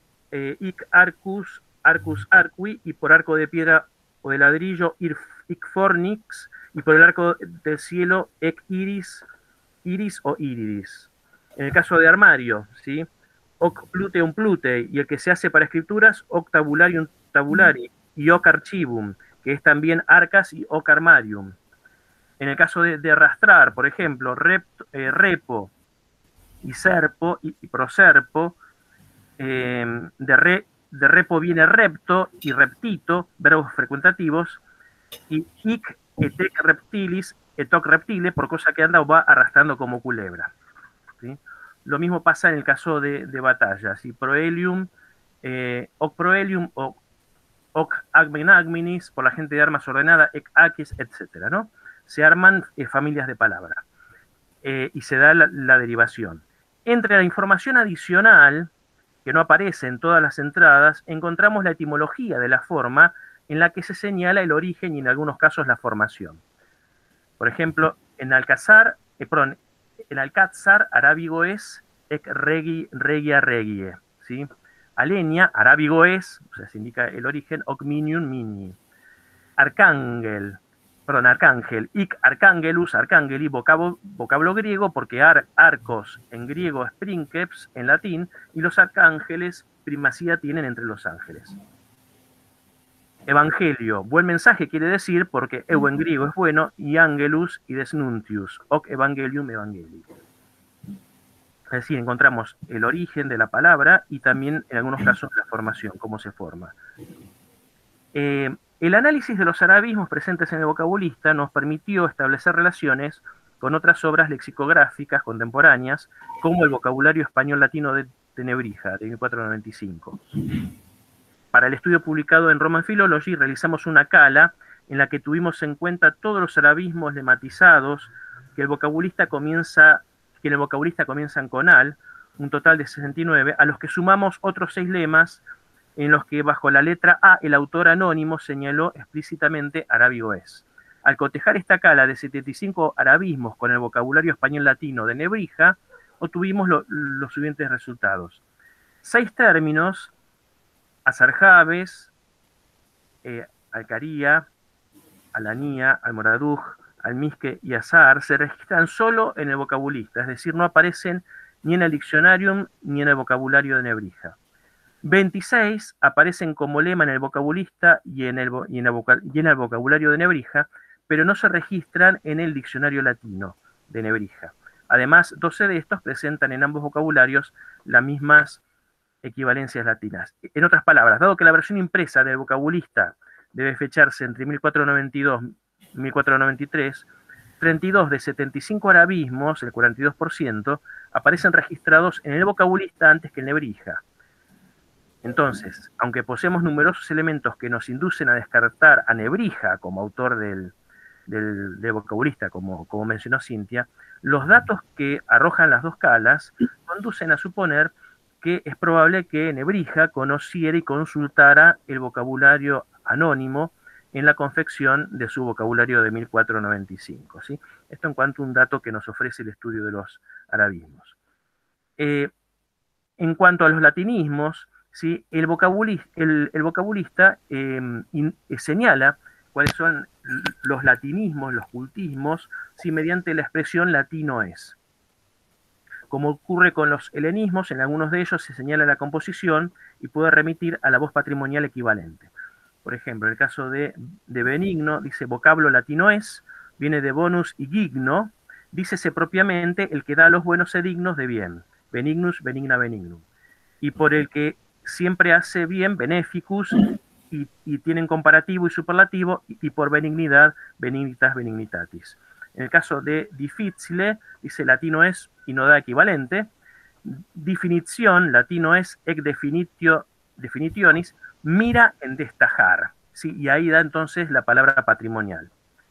Speaker 5: arcus arqui, y por arco de piedra o de ladrillo, ic fornix, y por el arco del cielo, ec iris, iris o iridis. En el caso de armario, ¿sí? Hoc pluteum plute, y el que se hace para escrituras, hoc tabularium tabulari, y hoc archivum, que es también arcas y hoc armarium. En el caso de arrastrar, por ejemplo, repo y serpo y proserpo, de repo viene repto y reptito, verbos frecuentativos, y hic et ec reptilis, et hoc reptile, por cosa que anda o va arrastrando como culebra. ¿Sí? Lo mismo pasa en el caso de batalla. ¿Sí? Proelium, hoc proelium, hoc agmen agminis, por la gente de armas ordenada, ec aquis, etc. ¿no? Se arman familias de palabra y se da la derivación. Entre la información adicional, que no aparece en todas las entradas, encontramos la etimología de la forma en la que se señala el origen y en algunos casos la formación. Por ejemplo, en Alcázar arábigo es ec regia regie, ¿sí? Alenia, arábigo es, o sea, se indica el origen, hoc minium mini. Arcángel, ic arcángelus, arcángeli, vocablo griego, porque arcos en griego es princeps en latín, y los arcángeles primacía tienen entre los ángeles. Evangelio, buen mensaje quiere decir, porque eu en griego es bueno, y angelus y desnuntius, hoc evangelium evangeli. Es decir, encontramos el origen de la palabra y también en algunos casos la formación, cómo se forma. El análisis de los arabismos presentes en el vocabulista nos permitió establecer relaciones con otras obras lexicográficas contemporáneas, como el vocabulario español latino de Nebrija, de 1495. Para el estudio publicado en Roman Philology realizamos una cala en la que tuvimos en cuenta todos los arabismos lematizados que en el vocabulista comienzan con al, un total de 69, a los que sumamos otros 6 lemas en los que bajo la letra A el autor anónimo señaló explícitamente arábigo es. Al cotejar esta cala de 75 arabismos con el vocabulario español latino de Nebrija, obtuvimos los siguientes resultados. 6 términos, azarjabes, alcaría, alanía, almoraduj, almisque y azar, se registran solo en el vocabulista, es decir, no aparecen ni en el diccionarium ni en el vocabulario de Nebrija. 26 aparecen como lema en el vocabulista y en el vocabulario de Nebrija, pero no se registran en el diccionario latino de Nebrija. Además, 12 de estos presentan en ambos vocabularios las mismas equivalencias latinas. En otras palabras, dado que la versión impresa del vocabulista debe fecharse entre 1492 y 1493, 32 de 75 arabismos, el 42%, aparecen registrados en el vocabulista antes que en Nebrija. Entonces, aunque poseemos numerosos elementos que nos inducen a descartar a Nebrija como autor del vocabulista, como mencionó Cintia, los datos que arrojan las dos calas conducen a suponer que es probable que Nebrija conociera y consultara el vocabulario anónimo en la confección de su vocabulario de 1495, ¿sí? Esto en cuanto a un dato que nos ofrece el estudio de los arabismos. En cuanto a los latinismos, ¿sí? El vocabulista señala cuáles son los latinismos, los cultismos, ¿sí? Mediante la expresión latino es. Como ocurre con los helenismos, en algunos de ellos se señala la composición y puede remitir a la voz patrimonial equivalente. Por ejemplo, en el caso de benigno, dice vocablo latino es, viene de bonus y gigno, dícese propiamente el que da a los buenos e dignos de bien, benignus, benigna, benignum. Y por el que siempre hace bien, beneficus, y tienen comparativo y superlativo, y por benignidad, benignitas, benignitatis. En el caso de difficile, dice latino es y no da equivalente. Definición, latino es ec definitionis, mira en destajar, ¿sí? Y ahí da entonces la palabra patrimonial.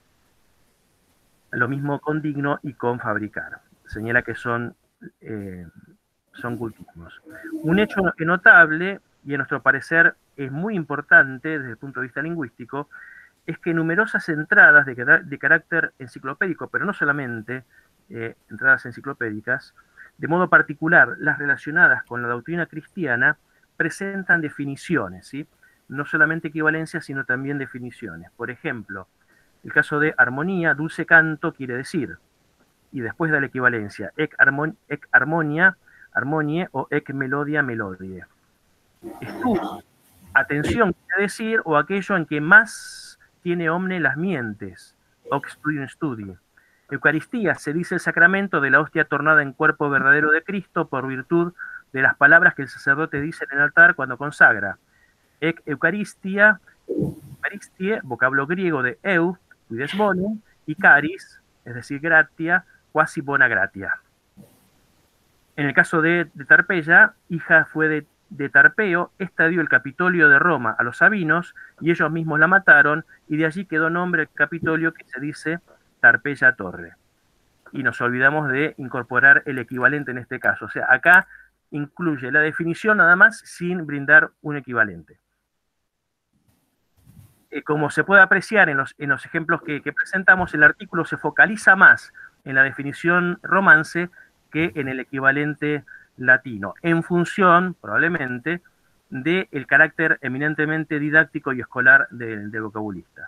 Speaker 5: Lo mismo con digno y con fabricar. Señala que son cultismos. Un hecho notable, y a nuestro parecer es muy importante desde el punto de vista lingüístico, es que numerosas entradas de carácter enciclopédico, pero no solamente entradas enciclopédicas, de modo particular las relacionadas con la doctrina cristiana, presentan definiciones, ¿sí? No solamente equivalencias, sino también definiciones. Por ejemplo, el caso de armonía, dulce canto quiere decir, y después da la equivalencia, ec armonia, armonie, o ec melodia, melodie. Estudio, atención quiere decir, o aquello en que más tiene omne las mientes, hoc studium studi. Eucaristía se dice el sacramento de la hostia tornada en cuerpo verdadero de Cristo por virtud de las palabras que el sacerdote dice en el altar cuando consagra. Eucaristia, Eucaristie, vocablo griego de eu, quides bonum, y caris, es decir, gratia, quasi bona gratia. En el caso de Tarpeya, hija fue de Tarpeo, esta dio el Capitolio de Roma a los sabinos, y ellos mismos la mataron, y de allí quedó nombre el Capitolio que se dice Tarpeya Torre. Y nos olvidamos de incorporar el equivalente en este caso. O sea, acá incluye la definición nada más sin brindar un equivalente. como se puede apreciar en los ejemplos que presentamos, el artículo se focaliza más en la definición romance que en el equivalente latino, en función, probablemente, del carácter eminentemente didáctico y escolar del vocabulista.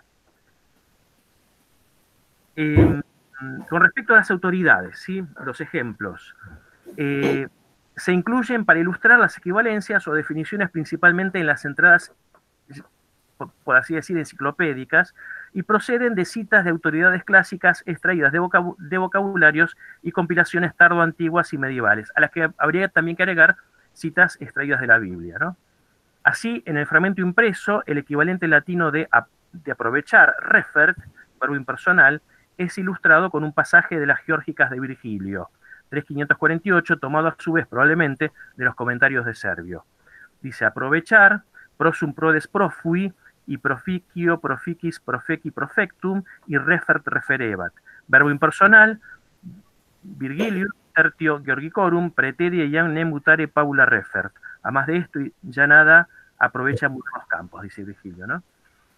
Speaker 5: Con respecto a las autoridades, ¿sí? Los ejemplos, se incluyen para ilustrar las equivalencias o definiciones principalmente en las entradas, por así decir, enciclopédicas, y proceden de citas de autoridades clásicas extraídas de vocabularios y compilaciones tardoantiguas y medievales, a las que habría también que agregar citas extraídas de la Biblia, ¿no? Así, en el fragmento impreso, el equivalente latino de aprovechar, refert, verbo impersonal, es ilustrado con un pasaje de las Geórgicas de Virgilio, 3548, tomado a su vez probablemente de los comentarios de Servio. Dice aprovechar, prosum prodes profui, y proficio, proficis, profeci, profectum, y refert referebat. Verbo impersonal, Virgilio, tertio Georgicorum, preterie iam ne mutare Paula refert. A más de esto, ya nada aprovecha mucho los campos, dice Virgilio, ¿no?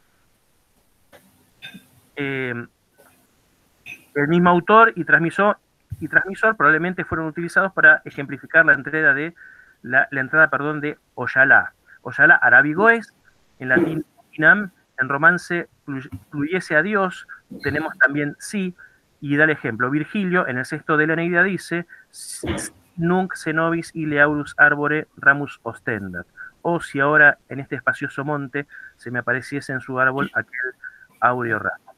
Speaker 5: El mismo autor y transmisor probablemente fueron utilizados para ejemplificar la entrada de Oyalá. Oyalá arabigoes, en latín inam, en romance pluyese a Dios, tenemos también sí, y da el ejemplo. Virgilio, en el sexto de la Eneida, dice nunc se nobis ile aurus arbore ramus ostendat. O si ahora en este espacioso monte se me apareciese en su árbol aquel áureo ramo.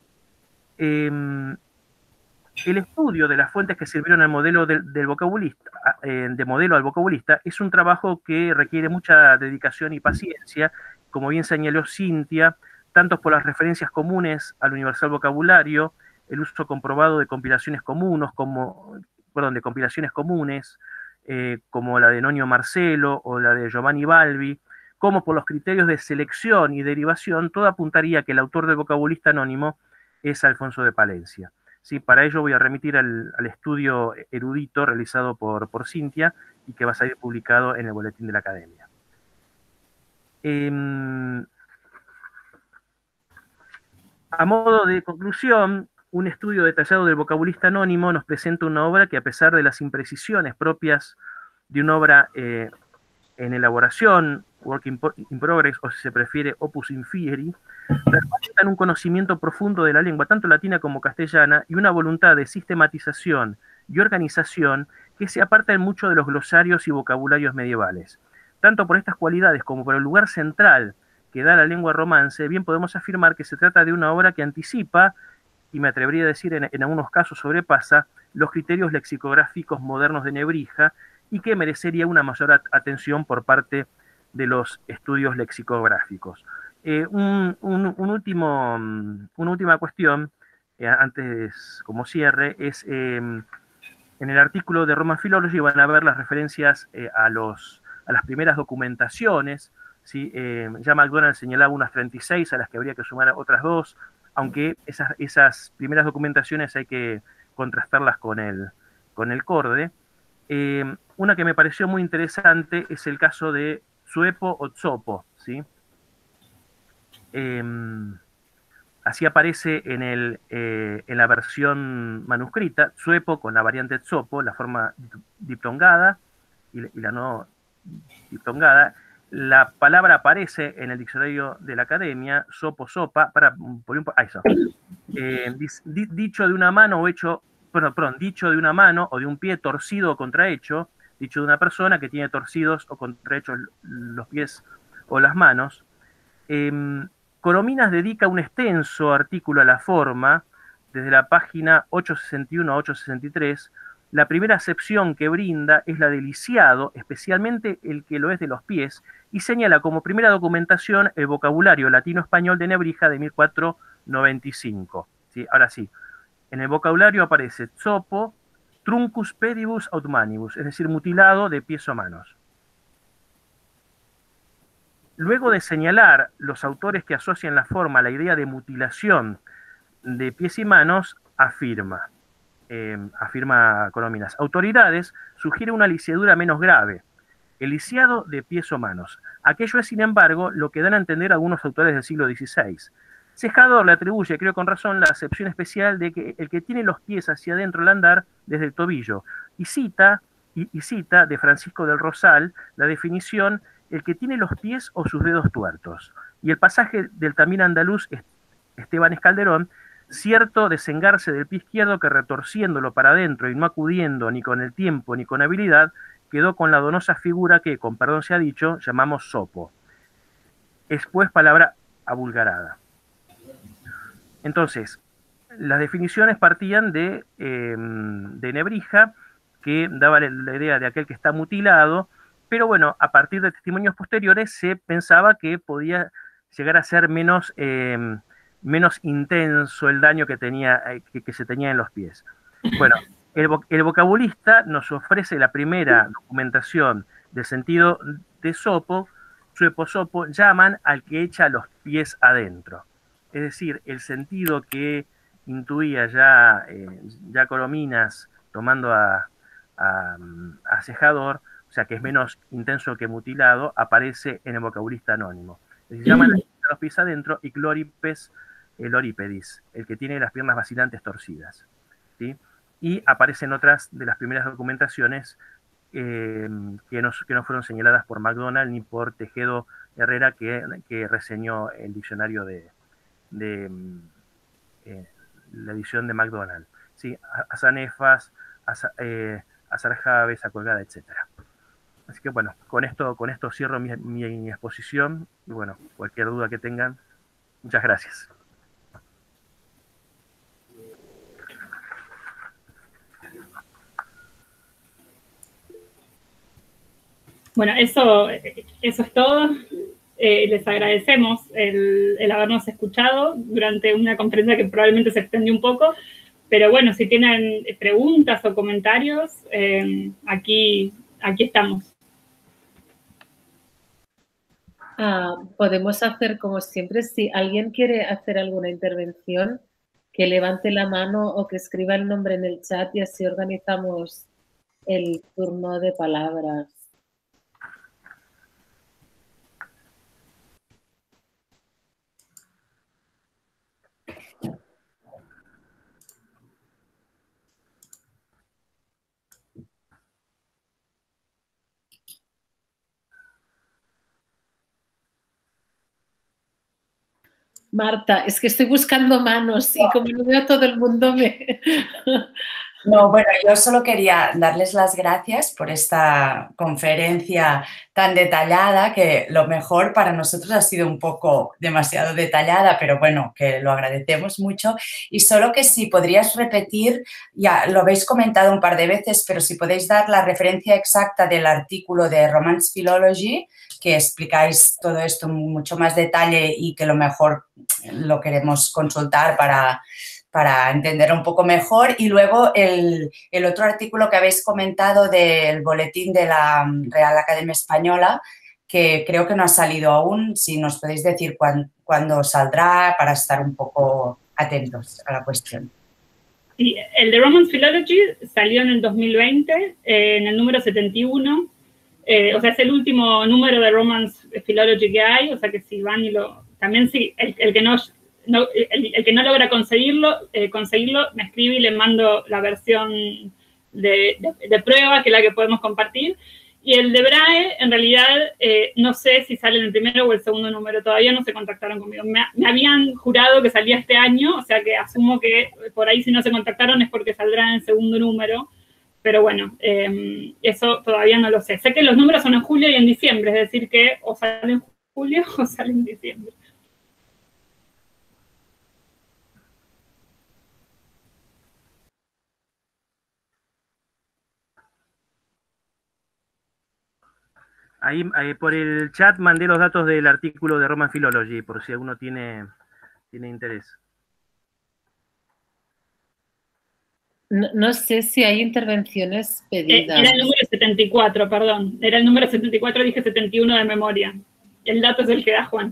Speaker 5: El estudio de las fuentes que sirvieron al modelo del vocabulista, de modelo al vocabulista, es un trabajo que requiere mucha dedicación y paciencia, como bien señaló Cintia, tanto por las referencias comunes al universal vocabulario, el uso comprobado de compilaciones comunes, como la de Nonio Marcelo o la de Giovanni Balbi, como por los criterios de selección y derivación, todo apuntaría a que el autor del vocabulista anónimo es Alfonso de Palencia. Sí, para ello voy a remitir al estudio erudito realizado por Cintia y que va a salir publicado en el Boletín de la Academia. A modo de conclusión, un estudio detallado del vocabulista anónimo nos presenta una obra que, a pesar de las imprecisiones propias de una obra en elaboración, work in progress, o si se prefiere, opus infieri, representan un conocimiento profundo de la lengua, tanto latina como castellana, y una voluntad de sistematización y organización que se aparta mucho de los glosarios y vocabularios medievales. Tanto por estas cualidades como por el lugar central que da la lengua romance, bien podemos afirmar que se trata de una obra que anticipa, y me atrevería a decir en algunos casos sobrepasa, los criterios lexicográficos modernos de Nebrija, y que merecería una mayor atención por parte de los estudios lexicográficos. Una última cuestión, antes como cierre, es en el artículo de Roman Philology van a ver las referencias a las primeras documentaciones, ¿sí? Ya McDonald señalaba unas 36 a las que habría que sumar otras 2, aunque esas primeras documentaciones hay que contrastarlas con el Corde. Una que me pareció muy interesante es el caso de Tsuepo o Tsopo, ¿sí? Así aparece en la versión manuscrita, Tsuepo con la variante Tsopo, la forma diptongada y la no diptongada. La palabra aparece en el diccionario de la Academia, sopo, sopa, dicho de una mano o hecho, dicho de una mano o de un pie torcido o contrahecho, dicho de una persona que tiene torcidos o contrahechos los pies o las manos. Corominas dedica un extenso artículo a la forma, desde la página 861 a 863. La primera acepción que brinda es la del lisiado, especialmente el que lo es de los pies, y señala como primera documentación el vocabulario latino-español de Nebrija de 1495. ¿Sí? Ahora sí, en el vocabulario aparece tsopo, truncus pedibus aut manibus, es decir, mutilado de pies o manos. Luego de señalar los autores que asocian la forma a la idea de mutilación de pies y manos, afirma Corominas, autoridades sugiere una lisiadura menos grave. el lisiado de pies o manos. Aquello es, sin embargo, lo que dan a entender algunos autores del siglo XVI. Sejador le atribuye, creo con razón, la acepción especial de que el que tiene los pies hacia adentro al andar desde el tobillo, y cita de Francisco del Rosal la definición, el que tiene los pies o sus dedos tuertos. Y el pasaje del también andaluz Esteban Escalderón, cierto desengarce del pie izquierdo que retorciéndolo para adentro y no acudiendo ni con el tiempo ni con habilidad, quedó con la donosa figura que, con perdón se ha dicho, llamamos sopo. Es pues palabra avulgarada. Entonces, las definiciones partían de Nebrija, que daba la idea de aquel que está mutilado, pero bueno, a partir de testimonios posteriores se pensaba que podía llegar a ser menos intenso el daño que se tenía en los pies. Bueno, el vocabulista nos ofrece la primera documentación del sentido de sopo, sopo, llaman al que echa los pies adentro. Es decir, el sentido que intuía ya Corominas tomando a Sejador, o sea que es menos intenso que mutilado, aparece en el vocabulista anónimo. Se llaman a los pies adentro y cloripes, el orípedis, el que tiene las piernas vacilantes torcidas, ¿sí? Y aparecen otras de las primeras documentaciones que no fueron señaladas por MacDonald ni por Tejedo Herrera, que reseñó el diccionario de la edición de MacDonald, ¿sí? Azanefas, Azarjaves, Acolgada, etc. Así que bueno, con esto cierro mi exposición, y bueno, cualquier duda que tengan, muchas gracias.
Speaker 3: Bueno, eso es todo. Les agradecemos el habernos escuchado durante una conferencia que probablemente se extendió un poco, pero bueno, si tienen preguntas o comentarios, aquí estamos.
Speaker 6: Podemos hacer como siempre, si alguien quiere hacer alguna intervención, que levante la mano o que escriba el nombre en el chat y así organizamos el turno de palabras. Marta, es que estoy buscando manos y como no veo a todo el mundo me...
Speaker 2: No, bueno, yo solo quería darles las gracias por esta conferencia tan detallada, que lo mejor para nosotros ha sido un poco demasiado detallada, pero bueno, que lo agradecemos mucho. Y solo que si podrías repetir, ya lo habéis comentado un par de veces, pero si podéis dar la referencia exacta del artículo de Romance Philology, que explicáis todo esto en mucho más detalle y que lo mejor lo queremos consultar para entender un poco mejor. Y luego el otro artículo que habéis comentado del boletín de la Real Academia Española, que creo que no ha salido aún, si nos podéis decir cuándo saldrá para estar un poco atentos a la cuestión.
Speaker 3: Sí, el de Romance Philology salió en el 2020, en el número 71, o sea, es el último número de Romance Philology que hay, o sea que si van y también sí, el que no logra conseguirlo, me escribe y le mando la versión de prueba, que es la que podemos compartir. Y el de Brahe, en realidad, no sé si sale en el primero o el segundo número, todavía no se contactaron conmigo. Me habían jurado que salía este año, o sea que asumo que por ahí si no se contactaron es porque saldrá en el segundo número, pero bueno, eso todavía no lo sé. Sé que los números son en julio y en diciembre, es decir que o salen en julio o salen en diciembre.
Speaker 5: Ahí por el chat mandé los datos del artículo de Roman Philology, por si alguno tiene interés.
Speaker 6: No sé si hay intervenciones pedidas.
Speaker 3: Era el número 74, perdón. Era el número 74, dije 71 de memoria. El dato es el que da Juan.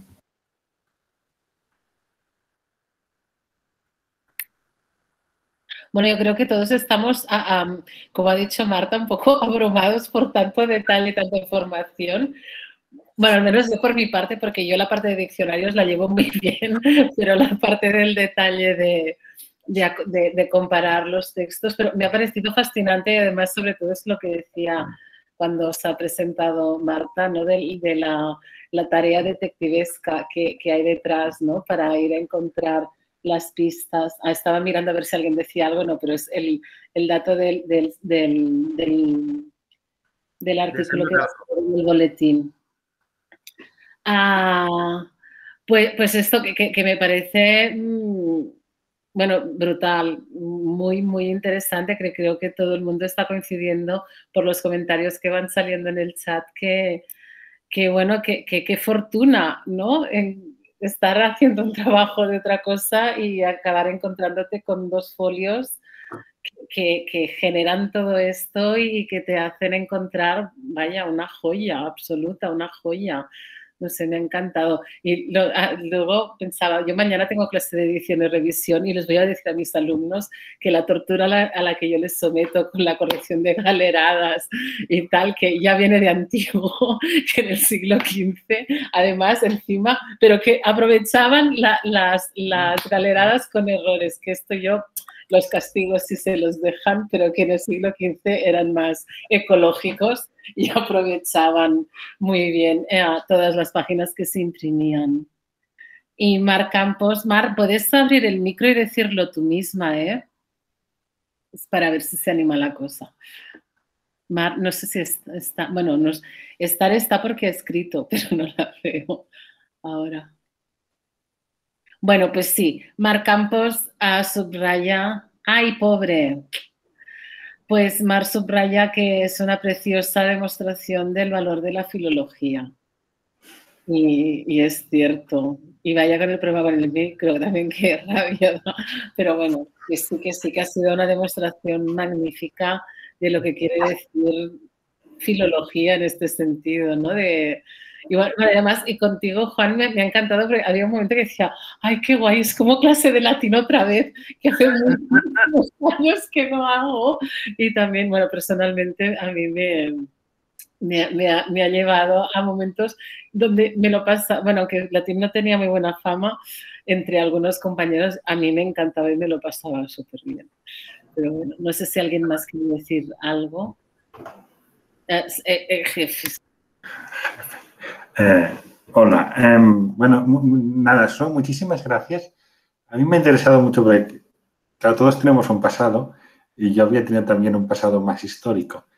Speaker 6: Bueno, yo creo que todos estamos, como ha dicho Marta, un poco abrumados por tanto detalle, tanta información. Bueno, al menos yo por mi parte, porque yo la parte de diccionarios la llevo muy bien, pero la parte del detalle de comparar los textos, pero me ha parecido fascinante y además sobre todo es lo que decía cuando se ha presentado Marta, ¿no? De la tarea detectivesca que hay detrás, ¿no? Para ir a encontrar las pistas. Estaba mirando a ver si alguien decía algo, no, pero es el dato del artículo que va en el boletín. Pues esto que me parece, bueno, brutal, muy, muy interesante. Creo que todo el mundo está coincidiendo por los comentarios que van saliendo en el chat que bueno, qué fortuna, ¿no? En estar haciendo un trabajo de otra cosa y acabar encontrándote con 2 folios que generan todo esto y que te hacen encontrar, vaya, una joya absoluta, una joya. No sé, me ha encantado. Y luego pensaba, yo mañana tengo clase de edición y revisión y les voy a decir a mis alumnos que la tortura a la que yo les someto con la corrección de galeradas y tal, que ya viene de antiguo, que en el siglo XV, además, encima, pero que aprovechaban las galeradas con errores, que esto yo los castigos sí se los dejan, pero que en el siglo XV eran más ecológicos y aprovechaban muy bien todas las páginas que se imprimían. Y Mar Campos, Mar, puedes abrir el micro y decirlo tú misma, ¿eh? Es para ver si se anima la cosa. Mar, no sé si está, bueno, estar está porque ha escrito, pero no la veo ahora. Bueno, pues sí, Mar Campos subraya, ¡ay, pobre! Pues Mar subraya que es una preciosa demostración del valor de la filología. Y es cierto. Y vaya con el problema con el micro, también qué rabia, ¿no? Pero bueno, que sí que ha sido una demostración magnífica de lo que quiere decir filología en este sentido, ¿no? Y bueno, además, y contigo, Juan, me ha encantado porque había un momento que decía, ay, qué guay, es como clase de latín otra vez, que hace muchos años que no hago. Y también, bueno, personalmente a mí me ha llevado a momentos donde me lo pasa, bueno, que latín no tenía muy buena fama entre algunos compañeros, a mí me encantaba y me lo pasaba súper bien. Pero bueno, no sé si alguien más quiere decir algo. Jefes.
Speaker 1: Hola, bueno, nada, muchísimas gracias. A mí me ha interesado mucho porque, claro, todos tenemos un pasado y yo había tenido también un pasado más histórico.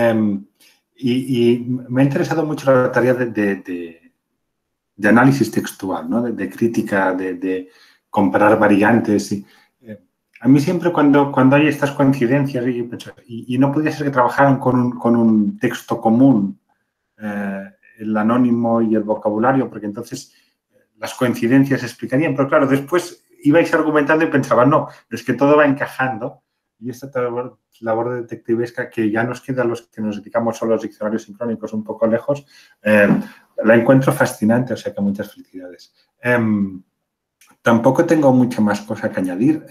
Speaker 1: Y me ha interesado mucho la tarea de análisis textual, ¿no? De crítica, de comparar variantes. A mí siempre cuando hay estas coincidencias y no podía ser que trabajaran con un texto común, el anónimo y el vocabulario, porque entonces las coincidencias se explicarían, pero claro, después ibais argumentando y pensaban, no, es que todo va encajando y esta labor detectivesca que ya nos queda a los que nos dedicamos solo a los diccionarios sincrónicos un poco lejos, la encuentro fascinante, o sea que muchas felicidades. Tampoco tengo mucha más cosa que añadir,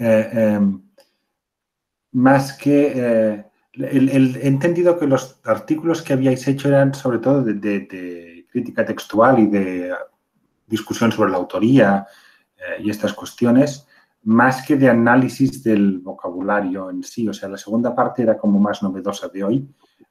Speaker 1: más que he entendido que los artículos que habíais hecho eran sobre todo de crítica textual y de discusión sobre la autoría y estas cuestiones, más que de análisis del vocabulario en sí. O sea, la segunda parte era como más novedosa de hoy.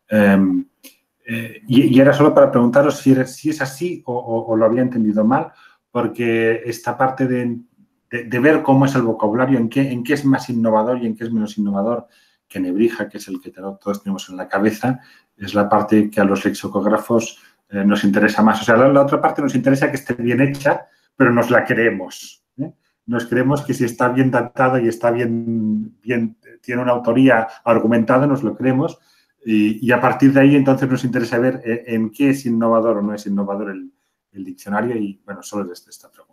Speaker 1: Y era solo para preguntaros si es así o lo había entendido mal, porque esta parte de ver cómo es el vocabulario, en qué es más innovador y en qué es menos innovador que Nebrija, que es el que todos tenemos en la cabeza, es la parte que a los lexicógrafos nos interesa más. O sea, la otra parte nos interesa que esté bien hecha, pero nos la creemos. Nos creemos que si está bien datada y está bien tiene una autoría argumentada, nos lo creemos. Y a partir de ahí, entonces, nos interesa ver en qué es innovador o no es innovador el diccionario. Y, bueno, solo es esta pregunta.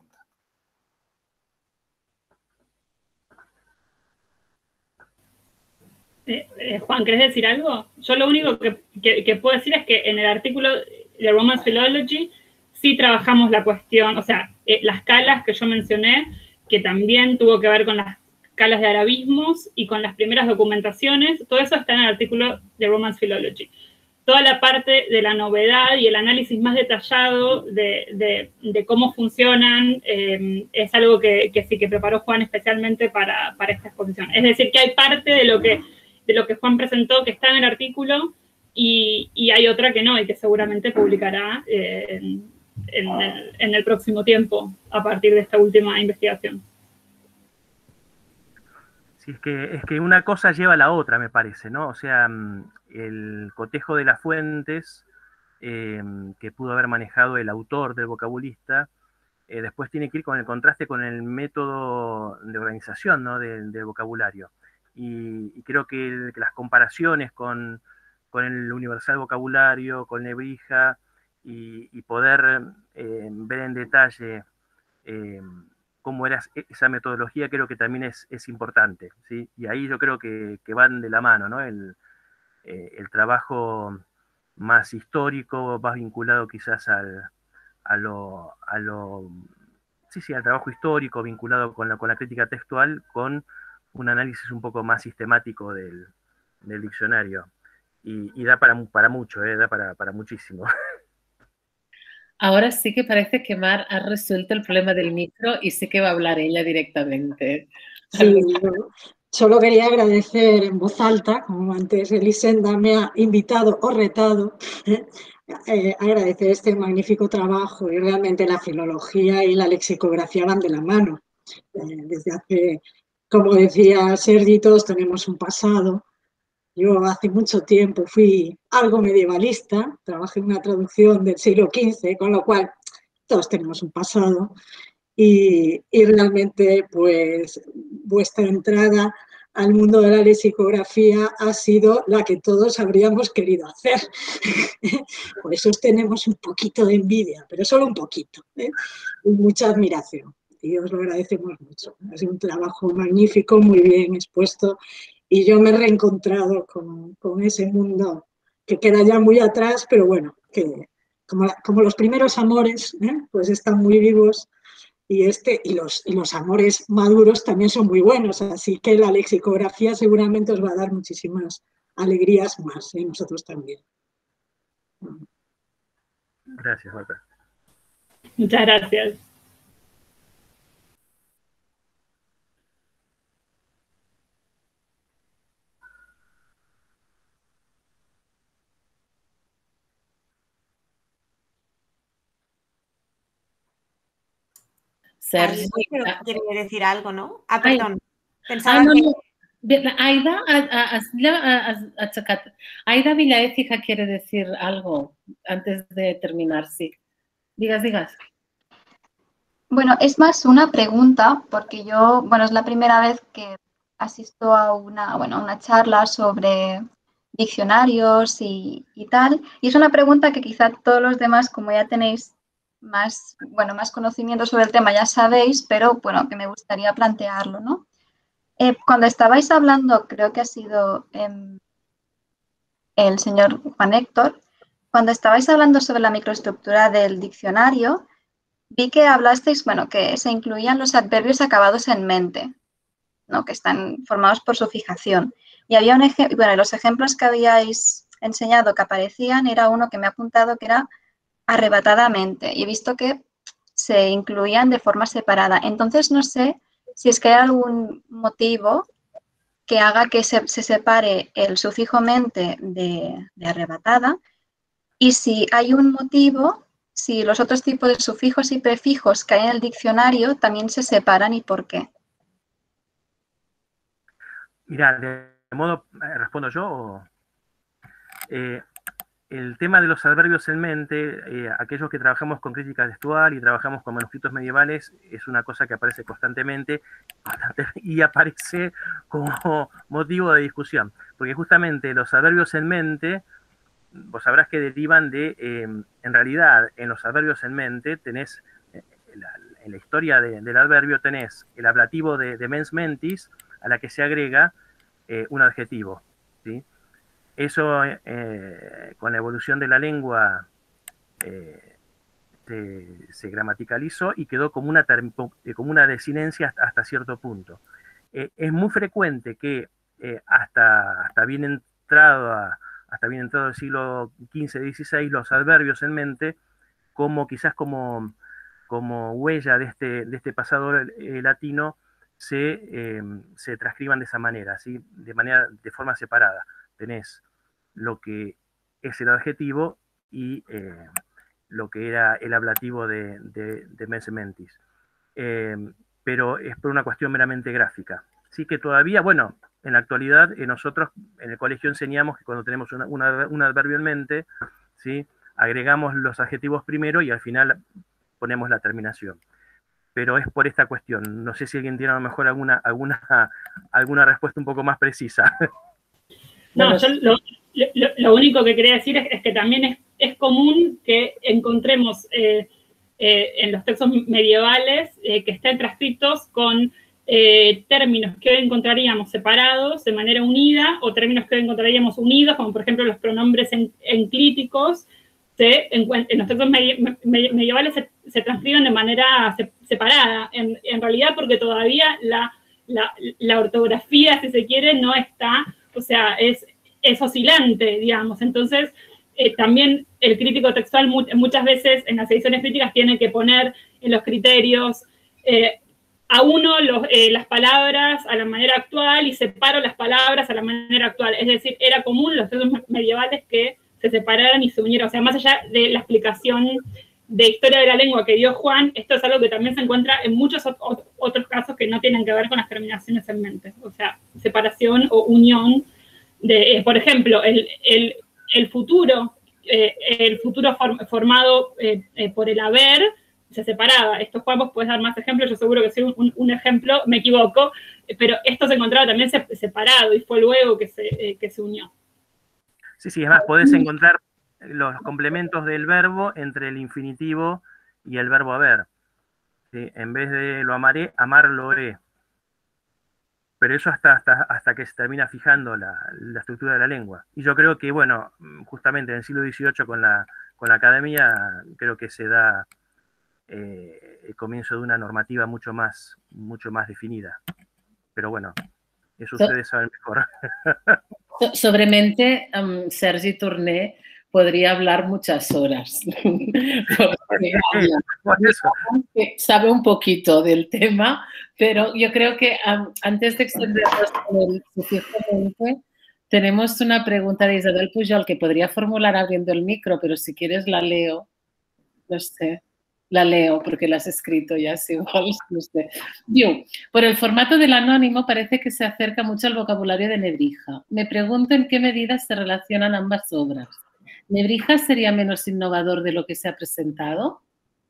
Speaker 3: Juan, ¿querés decir algo? Yo lo único que puedo decir es que en el artículo de Romance Philology sí trabajamos la cuestión, o sea, las calas que yo mencioné, que también tuvo que ver con las escalas de arabismos y con las primeras documentaciones. Todo eso está en el artículo de Romance Philology. Toda la parte de la novedad y el análisis más detallado de cómo funcionan es algo que sí que preparó Juan especialmente para esta exposición. Es decir, que hay parte de lo que Juan presentó que está en el artículo y hay otra que no y que seguramente publicará en el próximo tiempo a partir de esta última investigación.
Speaker 5: Sí, es que una cosa lleva a la otra, me parece, ¿no? O sea, el cotejo de las fuentes que pudo haber manejado el autor del vocabulista, después tiene que ir con el contraste con el método de organización, ¿no? del vocabulario. Y creo que las comparaciones con el universal vocabulario, con Nebrija, y poder ver en detalle cómo era esa metodología, creo que también es importante, ¿sí? Y ahí yo creo que van de la mano, ¿no? El trabajo más histórico, más vinculado quizás al trabajo histórico, vinculado con la crítica textual, con un análisis un poco más sistemático del diccionario. Y da para mucho, da para muchísimo.
Speaker 6: Ahora sí que parece que Mar ha resuelto el problema del micro y sí que va a hablar ella directamente.
Speaker 7: Sí, yo solo quería agradecer en voz alta, como antes Elisenda me ha invitado o retado, agradecer este magnífico trabajo, y realmente la filología y la lexicografía van de la mano. Desde hace, como decía Sergi, todos tenemos un pasado. Yo hace mucho tiempo fui algo medievalista, trabajé en una traducción del siglo XV, con lo cual todos tenemos un pasado. Y realmente, pues, vuestra entrada al mundo de la lexicografía ha sido la que todos habríamos querido hacer. Por eso os tenemos un poquito de envidia, pero solo un poquito, y mucha admiración. Y os lo agradecemos mucho. Ha sido un trabajo magnífico, muy bien expuesto, y yo me he reencontrado con ese mundo que queda ya muy atrás, pero bueno, que como los primeros amores, pues están muy vivos. Y los amores maduros también son muy buenos, así que la lexicografía seguramente os va a dar muchísimas alegrías más, y nosotros también.
Speaker 5: Gracias, Marta.
Speaker 3: Muchas gracias.
Speaker 6: Sergi.
Speaker 8: Quiere decir algo, ¿no? Ah, perdón.
Speaker 6: Pensaba que... Aida Villaécija quiere decir algo antes de terminar, sí. Digas.
Speaker 9: Bueno, es más una pregunta, porque yo, bueno, es la primera vez que asisto a una charla sobre diccionarios y tal, y es una pregunta que quizá todos los demás, como ya tenéis más conocimiento sobre el tema, ya sabéis, pero bueno, que me gustaría plantearlo, ¿no? Cuando estabais hablando, creo que ha sido el señor Juan Héctor, cuando estabais hablando sobre la microestructura del diccionario, vi que hablasteis, que se incluían los adverbios acabados en mente, ¿no? Que están formados por su fijación. Y había los ejemplos que habíais enseñado que aparecían, era uno que me ha apuntado que era arrebatadamente, y he visto que se incluían de forma separada. Entonces, no sé si es que hay algún motivo que haga que se separe el sufijo mente de arrebatada, y si hay un motivo, si los otros tipos de sufijos y prefijos que hay en el diccionario también se separan y por qué.
Speaker 5: Mira, de modo, ¿respondo yo? El tema de los adverbios en mente, aquellos que trabajamos con crítica textual y trabajamos con manuscritos medievales, es una cosa que aparece constantemente y aparece como motivo de discusión, porque justamente los adverbios en mente, vos sabrás que derivan de, en realidad, en los adverbios en mente tenés, en la historia del adverbio tenés el ablativo de mens mentis, a la que se agrega un adjetivo, ¿sí? Eso, con la evolución de la lengua, se gramaticalizó y quedó como una desinencia hasta cierto punto. es muy frecuente que hasta bien entrado el siglo XV, XVI, los adverbios en mente, quizás como huella de este pasado latino, se transcriban de esa manera, ¿sí? De forma separada. Tenés lo que es el adjetivo y lo que era el ablativo de mens mentis. Pero es por una cuestión meramente gráfica. Sí que todavía, bueno, en la actualidad nosotros en el colegio enseñamos que cuando tenemos un adverbio en mente, ¿sí? Agregamos los adjetivos primero y al final ponemos la terminación. Pero es por esta cuestión. No sé si alguien tiene a lo mejor alguna respuesta un poco más precisa.
Speaker 3: No, yo lo único que quería decir es que también es común que encontremos en los textos medievales que estén transcritos con términos que hoy encontraríamos separados de manera unida, o términos que hoy encontraríamos unidos, como por ejemplo los pronombres enclíticos. En los textos medievales se transcriben de manera separada, en realidad porque todavía la ortografía, si se quiere, no está, o sea, es oscilante, digamos. Entonces, también el crítico textual muchas veces en las ediciones críticas tiene que poner en los criterios a uno las palabras a la manera actual y separo las palabras a la manera actual. Es decir, era común en los textos medievales que se separaran y se unieran. O sea, más allá de la explicación de historia de la lengua que dio Juan, esto es algo que también se encuentra en muchos otros casos que no tienen que ver con las terminaciones en mente. O sea, separación o unión de, por ejemplo, el futuro formado por el haber se separaba. Esto, Juan, vos podés dar más ejemplos, yo seguro que soy un ejemplo, me equivoco, pero esto se encontraba también separado y fue luego que se unió.
Speaker 5: Sí, es más, podés encontrar los complementos del verbo entre el infinitivo y el verbo haber. ¿Sí? En vez de lo amaré, amar lo he. Pero eso hasta que se termina fijando la estructura de la lengua. Y yo creo que, bueno, justamente en el siglo XVIII con la academia, creo que se da el comienzo de una normativa mucho más definida. Pero bueno, eso ustedes saben mejor.
Speaker 6: Sobre mente, Sergi Torné podría hablar muchas horas. Sabe un poquito del tema, pero yo creo que antes de extendernos suficientemente, tenemos una pregunta de Isabel Pujol que podría formular abriendo el micro, pero si quieres la leo. No sé. La leo porque la has escrito ya, sí, igual, no sé. Diu, por el formato del anónimo parece que se acerca mucho al vocabulario de Nebrija. Me pregunto en qué medida se relacionan ambas obras. ¿Nebrija sería menos innovador de lo que se ha presentado?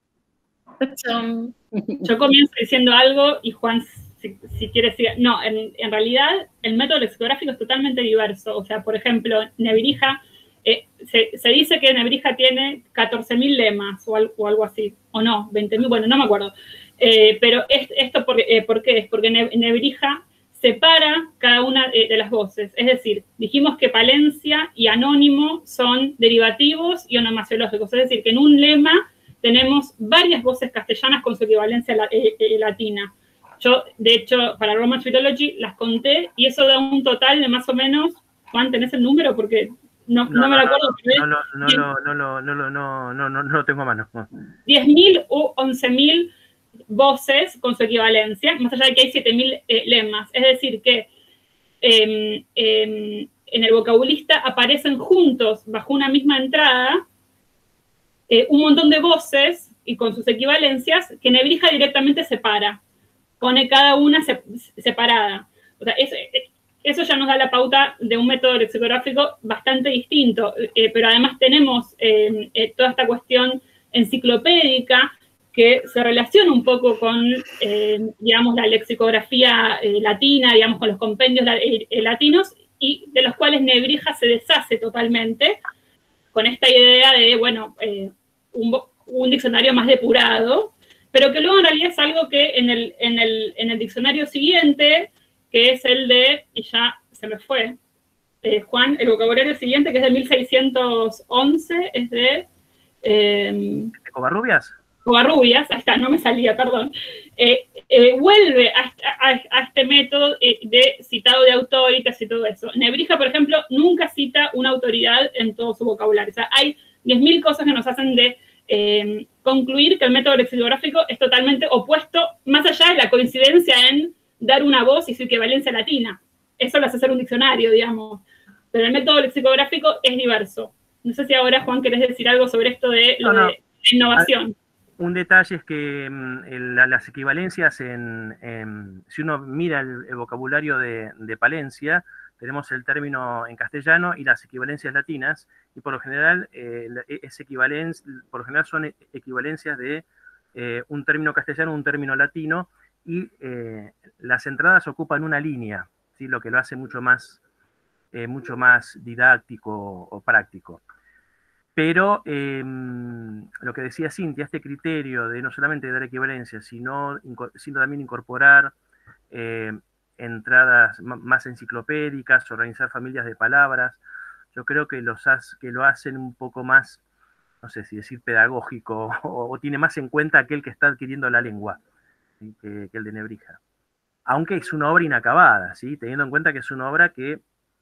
Speaker 3: Yo comienzo diciendo algo y Juan, si quiere decir... No, en realidad el método lexicográfico es totalmente diverso. O sea, por ejemplo, Nebrija... se dice que Nebrija tiene 14.000 lemas o algo así, o no, 20.000, bueno, no me acuerdo. Pero esto ¿por qué? Es porque Nebrija separa cada una de las voces. Es decir, dijimos que palencia y anónimo son derivativos y onomasiológicos. Es decir, que en un lema tenemos varias voces castellanas con su equivalencia latina. Yo, de hecho, para Roman Philology las conté y eso da un total de más o menos, Juan, ¿tenés el número? Porque... No me lo acuerdo.
Speaker 5: No lo tengo a mano.
Speaker 3: 10.000 u 11.000 voces con su equivalencia, más allá de que hay 7.000 lemas. Es decir, que en el vocabulista aparecen juntos, bajo una misma entrada, un montón de voces y con sus equivalencias que Nebrija directamente separa. Pone cada una separada. O sea, eso ya nos da la pauta de un método lexicográfico bastante distinto, pero además tenemos toda esta cuestión enciclopédica que se relaciona un poco con, digamos, la lexicografía latina, digamos, con los compendios latinos, y de los cuales Nebrija se deshace totalmente con esta idea de, bueno, un diccionario más depurado, pero que luego en realidad es algo que en el diccionario siguiente, que es el de, y ya se me fue, Juan, el vocabulario siguiente, que es de 1611, es de...
Speaker 5: ¿Covarrubias?
Speaker 3: Covarrubias, ahí está, no me salía, perdón, vuelve a este método de citado de autoritas y todo eso. Nebrija, por ejemplo, nunca cita una autoridad en todo su vocabulario. O sea, hay 10.000 cosas que nos hacen de concluir que el método lexicográfico es totalmente opuesto, más allá de la coincidencia en dar una voz y su equivalencia latina. Eso lo hace ser un diccionario, digamos. Pero el método lexicográfico es diverso. No sé si ahora, Juan, querés decir algo sobre esto de lo de innovación.
Speaker 5: Un detalle es que las equivalencias, si uno mira el vocabulario de Palencia, tenemos el término en castellano y las equivalencias latinas, y por lo general, son equivalencias de un término castellano, un término latino, y las entradas ocupan una línea, ¿sí? Lo que lo hace mucho más didáctico o práctico. Pero lo que decía Cintia, este criterio de no solamente dar equivalencias, sino también incorporar entradas más enciclopédicas, organizar familias de palabras, yo creo que lo hacen un poco más, no sé si decir pedagógico, o tiene más en cuenta aquel que está adquiriendo la lengua, ¿sí? que el de Nebrija. Aunque es una obra inacabada, ¿sí? Teniendo en cuenta que es una obra que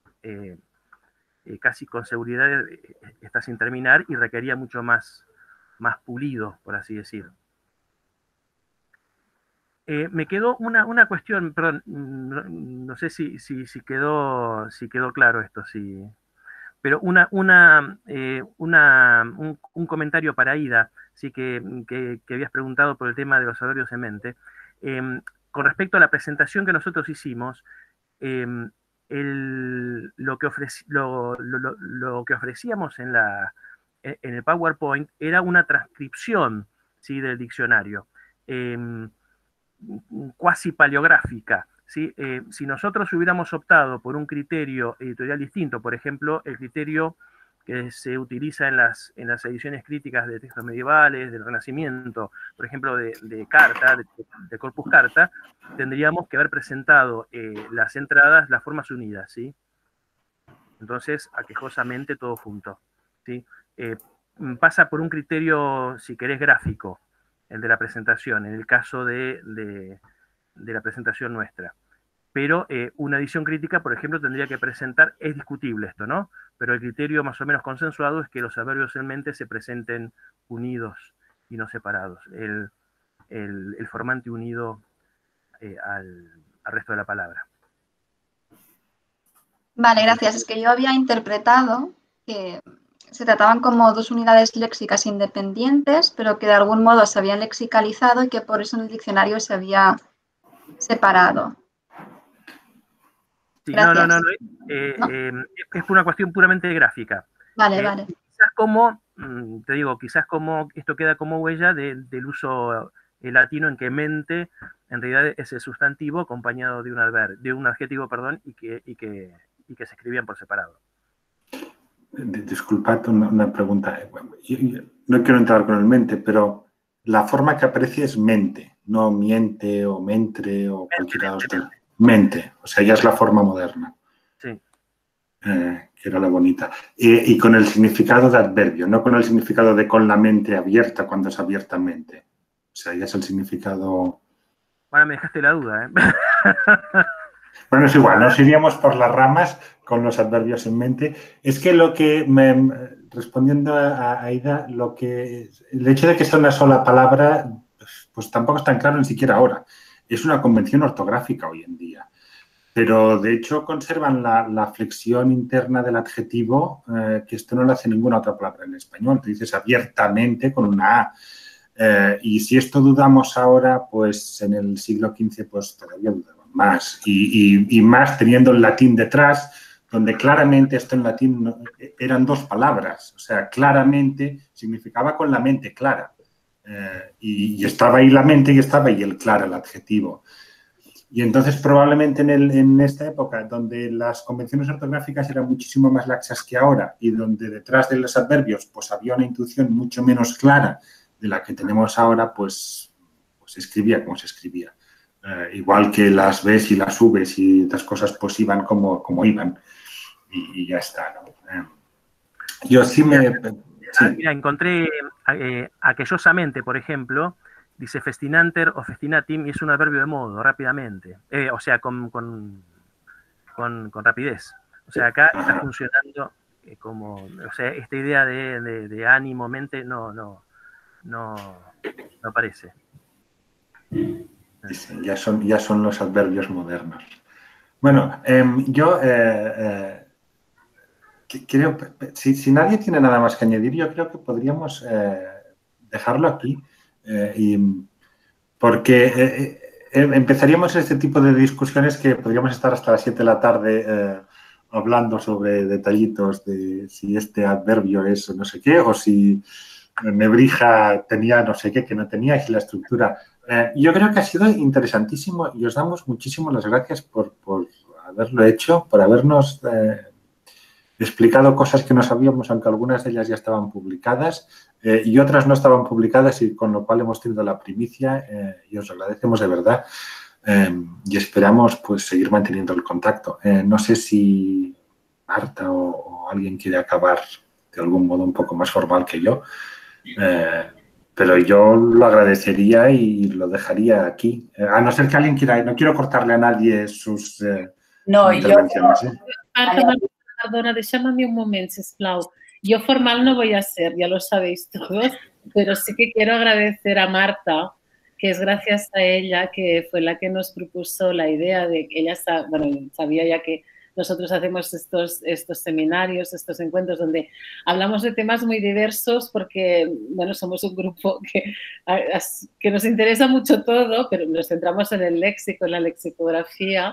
Speaker 5: casi con seguridad está sin terminar y requería mucho más pulido, por así decirlo. Me quedó una cuestión, perdón, no sé si quedó claro esto, pero un comentario para Ida, sí, que habías preguntado por el tema de los adverbios en mente. Con respecto a la presentación que nosotros hicimos, lo que ofrecíamos en el PowerPoint era una transcripción, ¿sí? Del diccionario, cuasi paleográfica, ¿sí? Si nosotros hubiéramos optado por un criterio editorial distinto, por ejemplo, el criterio que se utiliza en las ediciones críticas de textos medievales, del Renacimiento, por ejemplo, de Carta, de Corpus Carta, tendríamos que haber presentado las entradas, las formas unidas, ¿sí? Entonces, aquejosamente todo junto, ¿sí? Pasa por un criterio, si querés, gráfico, el de la presentación, en el caso de la presentación nuestra. Pero una edición crítica, por ejemplo, tendría que presentar, es discutible esto, ¿no? Pero el criterio más o menos consensuado es que los adverbios en mente se presenten unidos y no separados. El formante unido al resto de la palabra.
Speaker 9: Vale, gracias. Es que yo había interpretado que se trataban como dos unidades léxicas independientes, pero que de algún modo se habían lexicalizado y que por eso en el diccionario se había separado.
Speaker 5: Sí, no. Es una cuestión puramente gráfica.
Speaker 9: Vale, vale.
Speaker 5: Quizás como esto queda como huella del uso latino en que mente en realidad es el sustantivo acompañado de un adjetivo, perdón, y que se escribían por separado.
Speaker 1: Disculpad una pregunta. Yo no quiero entrar con el mente, pero la forma que aparece es mente, no miente o mentre o cualquiera de ustedes. Mente, o sea, ya es la forma moderna.
Speaker 5: Sí.
Speaker 1: Que era la bonita. Y con el significado de adverbio, no con el significado de con la mente abierta cuando es abiertamente. O sea, ya es el significado...
Speaker 5: Ahora me dejaste la duda, ¿eh?
Speaker 1: Bueno, es igual, nos iríamos por las ramas con los adverbios en mente. Es que respondiendo a Aida, el hecho de que sea una sola palabra, pues tampoco es tan claro ni siquiera ahora. Es una convención ortográfica hoy en día. Pero, de hecho, conservan la flexión interna del adjetivo, que esto no lo hace ninguna otra palabra en español. Tú dices abiertamente con una A. Y si esto dudamos ahora, pues en el siglo XV, pues todavía dudamos más. Y más teniendo el latín detrás, donde claramente esto en latín eran dos palabras. O sea, claramente significaba con la mente clara. Y estaba ahí la mente y estaba ahí el clara, el adjetivo. Y entonces probablemente en esta época donde las convenciones ortográficas eran muchísimo más laxas que ahora y donde detrás de los adverbios pues había una intuición mucho menos clara de la que tenemos ahora, pues se escribía como se escribía. Igual que las Bs y las Vs y otras cosas pues iban como iban y ya está, ¿no? Yo sí
Speaker 5: Mira, encontré aquellosamente, por ejemplo, dice festinanter o festinatim, y es un adverbio de modo, rápidamente. O sea, con rapidez. O sea, acá está funcionando como, o sea, esta idea de ánimo, mente, no aparece.
Speaker 1: Ya son los adverbios modernos. Bueno, yo creo, si nadie tiene nada más que añadir, yo creo que podríamos dejarlo aquí, porque empezaríamos este tipo de discusiones que podríamos estar hasta las 7 de la tarde hablando sobre detallitos de si este adverbio es no sé qué, o si Nebrija tenía no sé qué que no tenía, y si la estructura... yo creo que ha sido interesantísimo y os damos muchísimas las gracias por haberlo hecho, por habernos explicado cosas que no sabíamos, aunque algunas de ellas ya estaban publicadas y otras no estaban publicadas, y con lo cual hemos tenido la primicia y os agradecemos de verdad y esperamos pues seguir manteniendo el contacto. No sé si Marta o alguien quiere acabar de algún modo un poco más formal que yo. Pero yo lo agradecería y lo dejaría aquí. A no ser que alguien quiera, no quiero cortarle a nadie sus intervenciones.
Speaker 6: Perdona, déjame un momento, sisplau. Yo formal no voy a ser, ya lo sabéis todos, pero sí que quiero agradecer a Marta, que es gracias a ella que fue la que nos propuso la idea de que ella sabía ya que nosotros hacemos estos seminarios, estos encuentros donde hablamos de temas muy diversos porque, bueno, somos un grupo que nos interesa mucho todo, pero nos centramos en el léxico, en la lexicografía.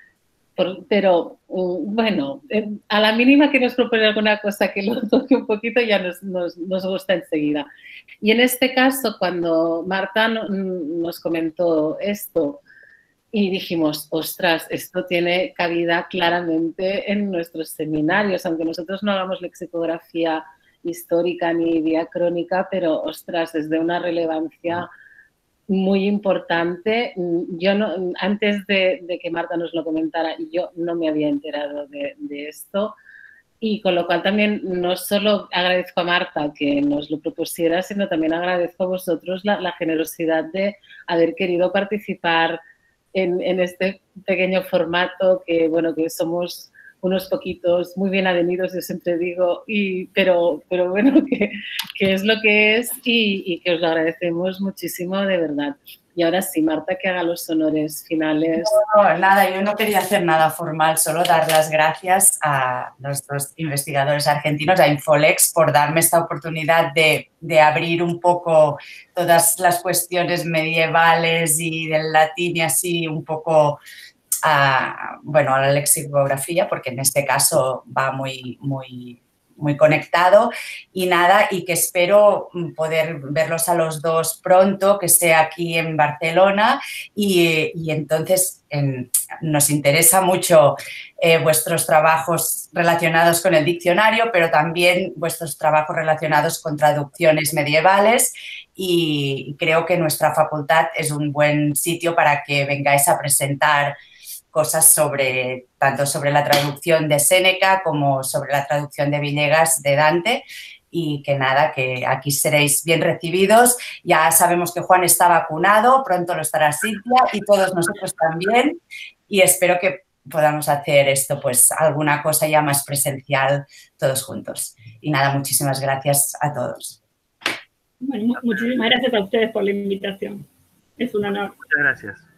Speaker 6: Pero, bueno, a la mínima que nos propone alguna cosa que lo toque un poquito ya nos gusta enseguida. Y en este caso, cuando Marta nos comentó esto, y dijimos, ostras, esto tiene cabida claramente en nuestros seminarios, aunque nosotros no hagamos lexicografía histórica ni diacrónica, pero, ostras, es de una relevancia muy importante. Yo antes de que Marta nos lo comentara, yo no me había enterado de esto, y con lo cual también no solo agradezco a Marta que nos lo propusiera, sino también agradezco a vosotros la generosidad de haber querido participar en este pequeño formato que, bueno, que somos unos poquitos muy bien avenidos, yo siempre digo, pero bueno, que es lo que es y que os lo agradecemos muchísimo de verdad. Y ahora sí, Marta, que haga los honores finales.
Speaker 2: No, nada, yo no quería hacer nada formal, solo dar las gracias a los dos investigadores argentinos, a Infolex, por darme esta oportunidad de abrir un poco todas las cuestiones medievales y del latín y así un poco a la lexicografía, porque en este caso va muy conectado, y nada, y que espero poder verlos a los dos pronto, que sea aquí en Barcelona, y entonces nos interesa mucho vuestros trabajos relacionados con el diccionario, pero también vuestros trabajos relacionados con traducciones medievales, y creo que nuestra facultad es un buen sitio para que vengáis a presentar cosas tanto sobre la traducción de Séneca como sobre la traducción de Villegas de Dante, y que nada, que aquí seréis bien recibidos. Ya sabemos que Juan está vacunado, pronto lo estará Silvia y todos nosotros también, y espero que podamos hacer esto, pues alguna cosa ya más presencial todos juntos. Y nada, muchísimas gracias a todos.
Speaker 3: Bueno, muchísimas gracias a ustedes por la invitación. Es un honor.
Speaker 5: Muchas gracias.